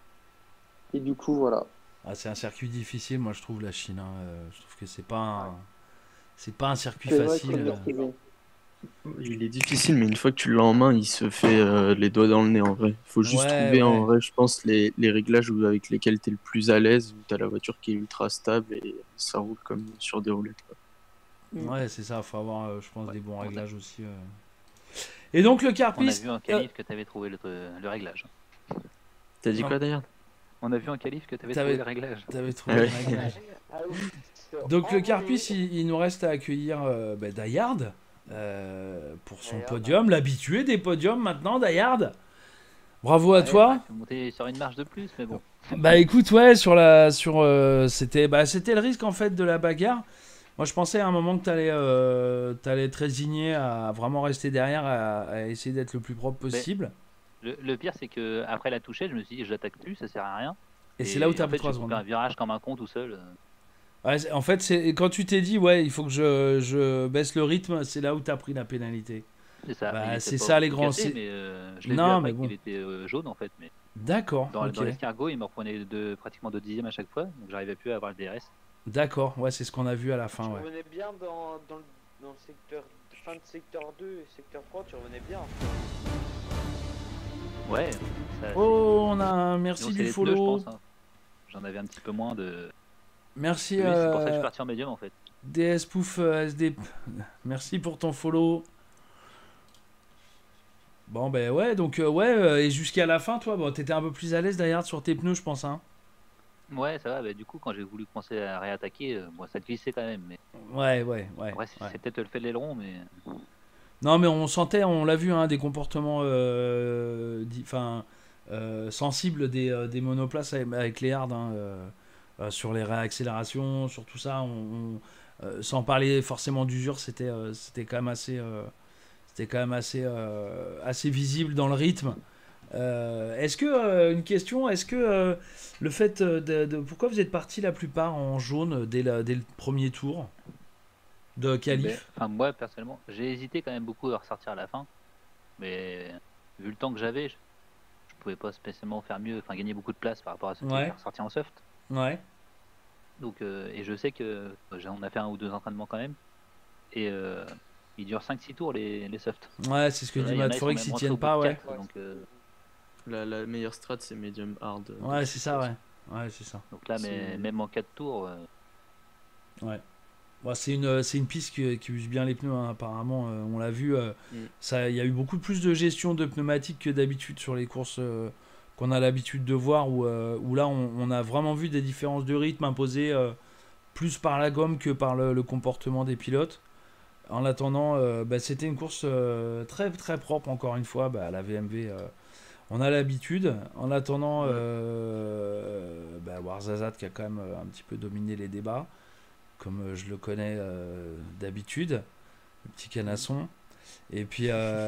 Et du coup, voilà. Ah, c'est un circuit difficile, moi je trouve la Chine. Je trouve que C'est pas un circuit C'est vrai facile. qu'il faut maîtriser. Il est difficile, mais une fois que tu l'as en main, il se fait les doigts dans le nez en vrai. Il faut juste Ouais, trouver en ouais. vrai, je pense, les réglages avec lesquels tu es le plus à l'aise, où tu as la voiture qui est ultra stable et ça roule comme sur des roulettes, quoi. Ouais, c'est ça, faut avoir, je pense, Ouais. des bons On a- réglages aussi. Et donc le On a Carpiste, vu en qualif que tu avais trouvé le réglage. T'as dit Non. quoi d'ailleurs? On a vu en qualif que tu avais T'avais- trouvé le réglage. t'avais trouvé Ah le ouais. réglage. Ah oui, c'est Donc le envolé. Carpiste, il nous reste à accueillir Dayard pour son Dayard. podium, l'habitué des podiums maintenant, Dayard. Bravo à Ouais, toi. j'aurais pu monter sur une marche de plus, mais bon. Bah écoute, ouais, c'était le risque en fait de la bagarre. Moi je pensais à un moment que t'allais te résigner à vraiment rester derrière, à essayer d'être le plus propre possible. Le pire, c'est que après la touchette, je me suis dit, je l'attaque plus, ça sert à rien. Et c'est là où t'as en pris fait, 3 j'ai coupé secondes. un virage comme un con tout seul. Ouais, en fait, c'est quand tu t'es dit, ouais, il faut que je baisse le rythme, c'est là où t'as pris la pénalité. C'est ça. Bah, Il était c'est pas ça, les beaucoup grands, cassé, c'est- mais je l'ai vu Non, après mais bon. qu'il était jaune en fait. Mais D'accord, dans ok. l'escargot, il me reprenait pratiquement 2 dixièmes à chaque fois, donc j'arrivais plus à avoir le DRS. D'accord, ouais, c'est ce qu'on a vu à la Tu fin, ouais. revenais bien dans le secteur, fin de secteur 2 et secteur 3, tu revenais bien. Ouais. Ça, Oh, on a un sinon, merci c'est du les pneus, je follow. pense. Hein. J'en avais un petit peu moins de. Merci Oui, c'est pour ça que je suis parti en médium en fait. DS Pouf SD. Merci pour ton follow. Bon, ben ouais, donc et jusqu'à la fin, toi, bon, t'étais un peu plus à l'aise d'ailleurs sur tes pneus, je pense, hein. Ouais, ça va. Bah, du coup, quand j'ai voulu commencer à réattaquer, bon, ça glissait quand même. Mais Ouais. après, c'est Ouais. c'est peut-être le fait de l'aileron, mais Non, mais on sentait, on l'a vu, hein, des comportements sensibles des monoplaces avec les hards, hein, sur les réaccélérations, sur tout ça. Sans parler forcément d'usure, c'était quand même assez visible dans le rythme. Une question, est-ce que le fait pourquoi vous êtes parti la plupart en jaune dès le premier tour de qualif? enfin, moi personnellement, j'ai hésité quand même beaucoup à ressortir à la fin, mais vu le temps que j'avais, je pouvais pas spécialement faire mieux, enfin gagner beaucoup de place par rapport à ceux qui Ouais. étaient ressortis en soft. Ouais. Donc, et je sais que on a fait un ou deux entraînements quand même, et ils durent 5-6 tours les softs. Ouais, c'est ce que Là, dit il y en a, Matt ils sont Forex, même ils rentrés au tiennent bout pas, de ouais. 4, donc, La meilleure strat, c'est medium hard. Ouais, c'est ça, ouais. Ouais, c'est ça. donc là, mais, C'est- même en 4 tours, Ouais. Bon, c'est une piste qui use bien les pneus, hein, apparemment. On l'a vu. Il y a eu beaucoup plus de gestion de pneumatiques que d'habitude sur les courses qu'on a l'habitude de voir, où là, on a vraiment vu des différences de rythme imposées plus par la gomme que par le comportement des pilotes. En attendant, c'était une course très, très propre, encore une fois. La VMV, on a l'habitude. En attendant, Warzazat qui a quand même un petit peu dominé les débats, comme je le connais d'habitude, le petit canasson. Et puis,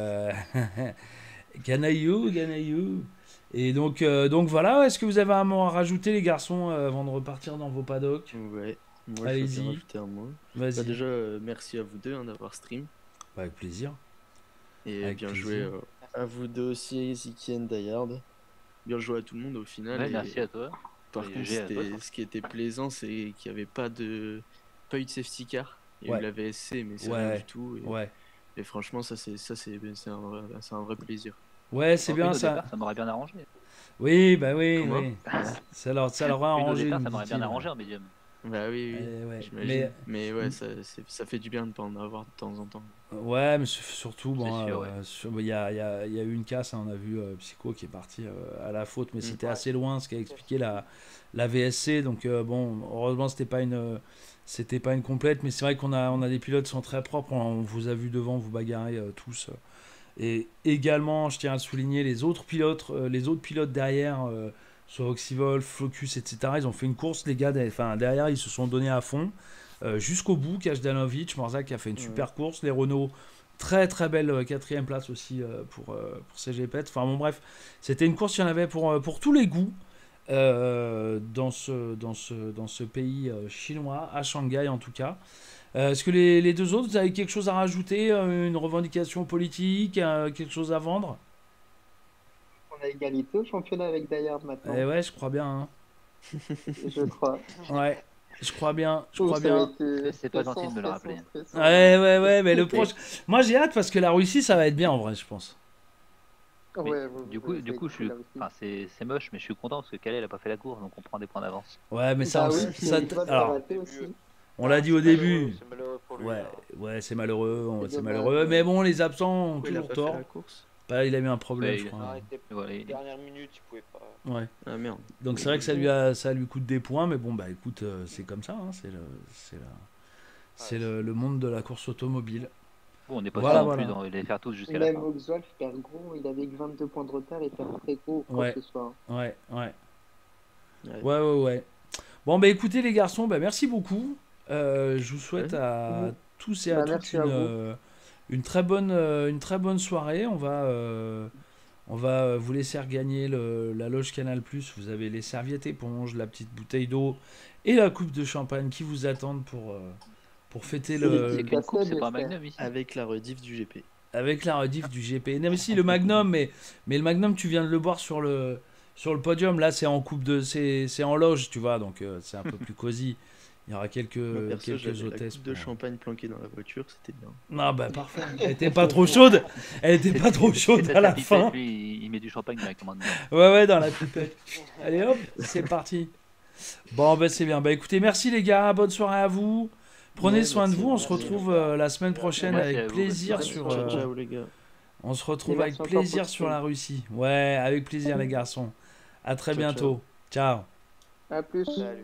Ganaillou. Et donc voilà, est-ce que vous avez un mot à rajouter, les garçons, avant de repartir dans vos paddocks? Ouais, moi je Allez-y. veux bien rajouter un mot. Vas-y. Bah, déjà, merci à vous deux hein, d'avoir stream. Avec plaisir. Et Avec bien plaisir. joué à vous deux aussi, Zikien, Dayard. Bien joué à tout le monde au final. ouais, et merci à toi. Par Et contre, j'ai à toi. ce qui était plaisant, c'est qu'il n'y avait pas eu de safety car. Il y a Ouais. eu la VSC, mais c'est Ouais. rien du tout. Ouais. Et franchement, c'est un vrai plaisir. Ouais, c'est En bien plus, au ça. départ, ça m'aurait bien arrangé. Oui, bah oui, Comment oui. Ça leur a Une au arrangé. départ, nous ça m'aurait bien dit-il. arrangé en médium. Bah oui, Ouais. j'imagine. Mais ouais, ça fait du bien de ne pas en avoir de temps en temps. Ouais, mais surtout, bon, C'est sûr, ouais. il y a eu une casse, hein, on a vu Psycho qui est parti à la faute, mais c'était assez loin, ce qu'a expliqué la VSC. Donc bon, heureusement, c'était pas une complète, mais c'est vrai qu'on a des pilotes qui sont très propres. On vous a vu devant vous bagarrer tous. Et également, je tiens à le souligner, les autres pilotes derrière, sur Oxyvol, Focus, etc. Ils ont fait une course, les gars. Derrière, ils se sont donnés à fond. Jusqu'au bout, Kajdanovic, Morzak qui a fait une super course, les Renault, très très belle 4ème place aussi pour CGPET. Enfin bon bref, c'était une course, il y en avait pour tous les goûts dans ce pays chinois, à Shanghai en tout cas. Est-ce que les deux autres, vous avez quelque chose à rajouter, une revendication politique, quelque chose à vendre? On a égalité au championnat avec Dayard maintenant, Ouais, je crois bien, hein. je crois. Ouais. Je crois bien. Je Oh, crois ça va bien. être, C'est pas stressant, gentil de me le stressant, rappeler. stressant. Ouais, mais le proche. Moi, j'ai hâte parce que la Russie, ça va être bien en vrai, je pense. Mais Ouais, du coup, je suis. Enfin, c'est moche, mais je suis content parce que Calais, elle a pas fait la course, donc on prend des points d'avance. Ouais, mais ça, Bah on, oui, ça, mais toi, t'as alors, raté aussi. on l'a dit au début. C'est malheureux pour lui. Ouais, Hein. ouais, c'est malheureux, C'est c'est dommage, malheureux. ouais. Mais bon, les absents ont Pourquoi il a toujours pas fait tort. la course? Bah, il a eu un problème, Ouais, je il- crois. Non, il était Voilà, il- dernière minute, il pouvait pas. Ouais. Ah merde. Donc c'est vrai que ça lui coûte des points, mais bon, bah écoute, c'est comme ça, hein, le monde de la course automobile. Bon, on n'est pas Voilà, sûr non voilà. plus de les faire tous jusqu'à la Même fin. Oxwald perd gros, il avait que 22 points de retard et perd très gros, quoi Ouais. que ce soit. Ouais. Ouais. Ouais. Bon, bah écoutez les garçons, bah merci beaucoup. Je vous souhaite Ouais. à tous et à Bah, toutes merci à vous. une très bonne soirée. On va vous laisser regagner la loge Canal+. Vous avez les serviettes éponges, la petite bouteille d'eau et la coupe de champagne qui vous attendent pour fêter C'est le, C'est qu'une coupe, c'est pas un j'espère. Magnum ici. Avec la rediff du GP. avec la rediff du GP. Non mais si, le Magnum, mais le Magnum, tu viens de le boire sur le podium. Là, c'est en c'est en loge, tu vois, donc c'est un peu plus cosy. Il y aura Moi, perso, quelques j'avais la hôtesses. coupe de champagne planquée dans la voiture, c'était bien. Non, bah parfait. Elle était pas trop chaude. Elle était pas trop chaude C'est à la pipette, fin. lui, il met du champagne directement dedans. Ouais, dans la pipette. Allez hop, c'est parti. Bon, bah c'est bien. Bah écoutez, merci les gars. Bonne soirée à vous. Prenez Ouais, soin de merci, vous. On se merci. retrouve la semaine prochaine Merci à avec vous, plaisir bonne sur. soirée. Ciao, ciao les gars. On se retrouve Et avec merci encore plaisir pour sur tout. la Russie. Ouais, avec plaisir les garçons. À très Ciao, bientôt. Ciao. À plus. Salut.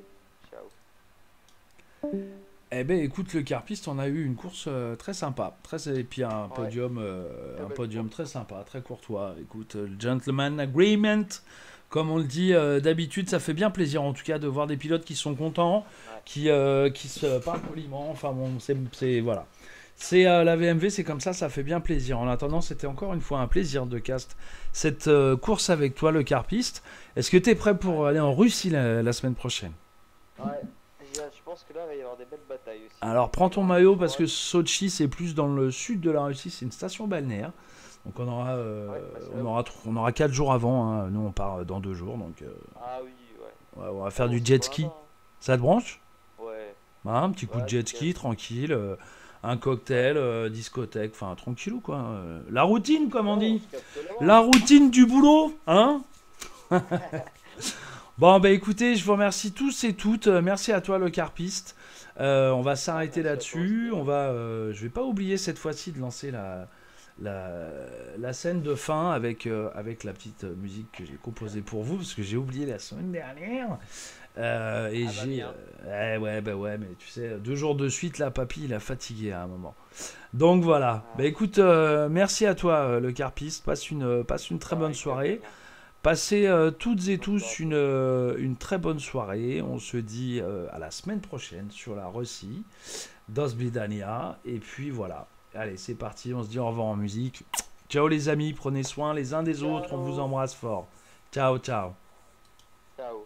Ciao. Eh ben écoute, le carpiste, on a eu une course très sympa. Et puis un podium, très sympa, très courtois. Écoute, le gentleman agreement, comme on le dit d'habitude, ça fait bien plaisir en tout cas de voir des pilotes qui sont contents, qui se parlent poliment. Enfin bon, voilà. C'est la VMV, c'est comme ça fait bien plaisir. En attendant, c'était encore une fois un plaisir de cast cette course avec toi, le carpiste. Est-ce que tu es prêt pour aller en Russie la semaine prochaine? Ouais. Je pense que là, il va y avoir des belles batailles aussi. Alors prends ton maillot parce que Sochi c'est plus dans le sud de la Russie, c'est une station balnéaire. Donc on aura 4 jours avant, hein. Nous on part dans 2 jours, donc Ah oui, ouais. on va faire Oh, du c'est jet pas ski. mal, Ça te branche? hein. Ouais. Un petit coup de Ouais, jet c'est ski bien. tranquille, un cocktail, discothèque, enfin tranquillou quoi. La routine comme on dit. se capte là-bas. La routine du boulot, hein? Bon, bah écoutez, je vous remercie tous et toutes. Merci à toi, le carpiste. On va s'arrêter Merci à là-dessus. toi aussi. Je vais pas oublier cette fois-ci de lancer la scène de fin avec la petite musique que j'ai composée pour vous, parce que j'ai oublié la semaine dernière. Ouais, mais tu sais, 2 jours de suite, là, papy, il a fatigué à un moment. Donc voilà. Bah écoute, merci à toi, le carpiste. Passe une très bonne soirée. Passez toutes et tous une très bonne soirée. On se dit à la semaine prochaine sur la Russie, Dos Bidania. Et puis voilà. Allez, c'est parti. On se dit au revoir en musique. Ciao les amis. Prenez soin les uns des autres. On vous embrasse fort. Ciao, ciao. Ciao.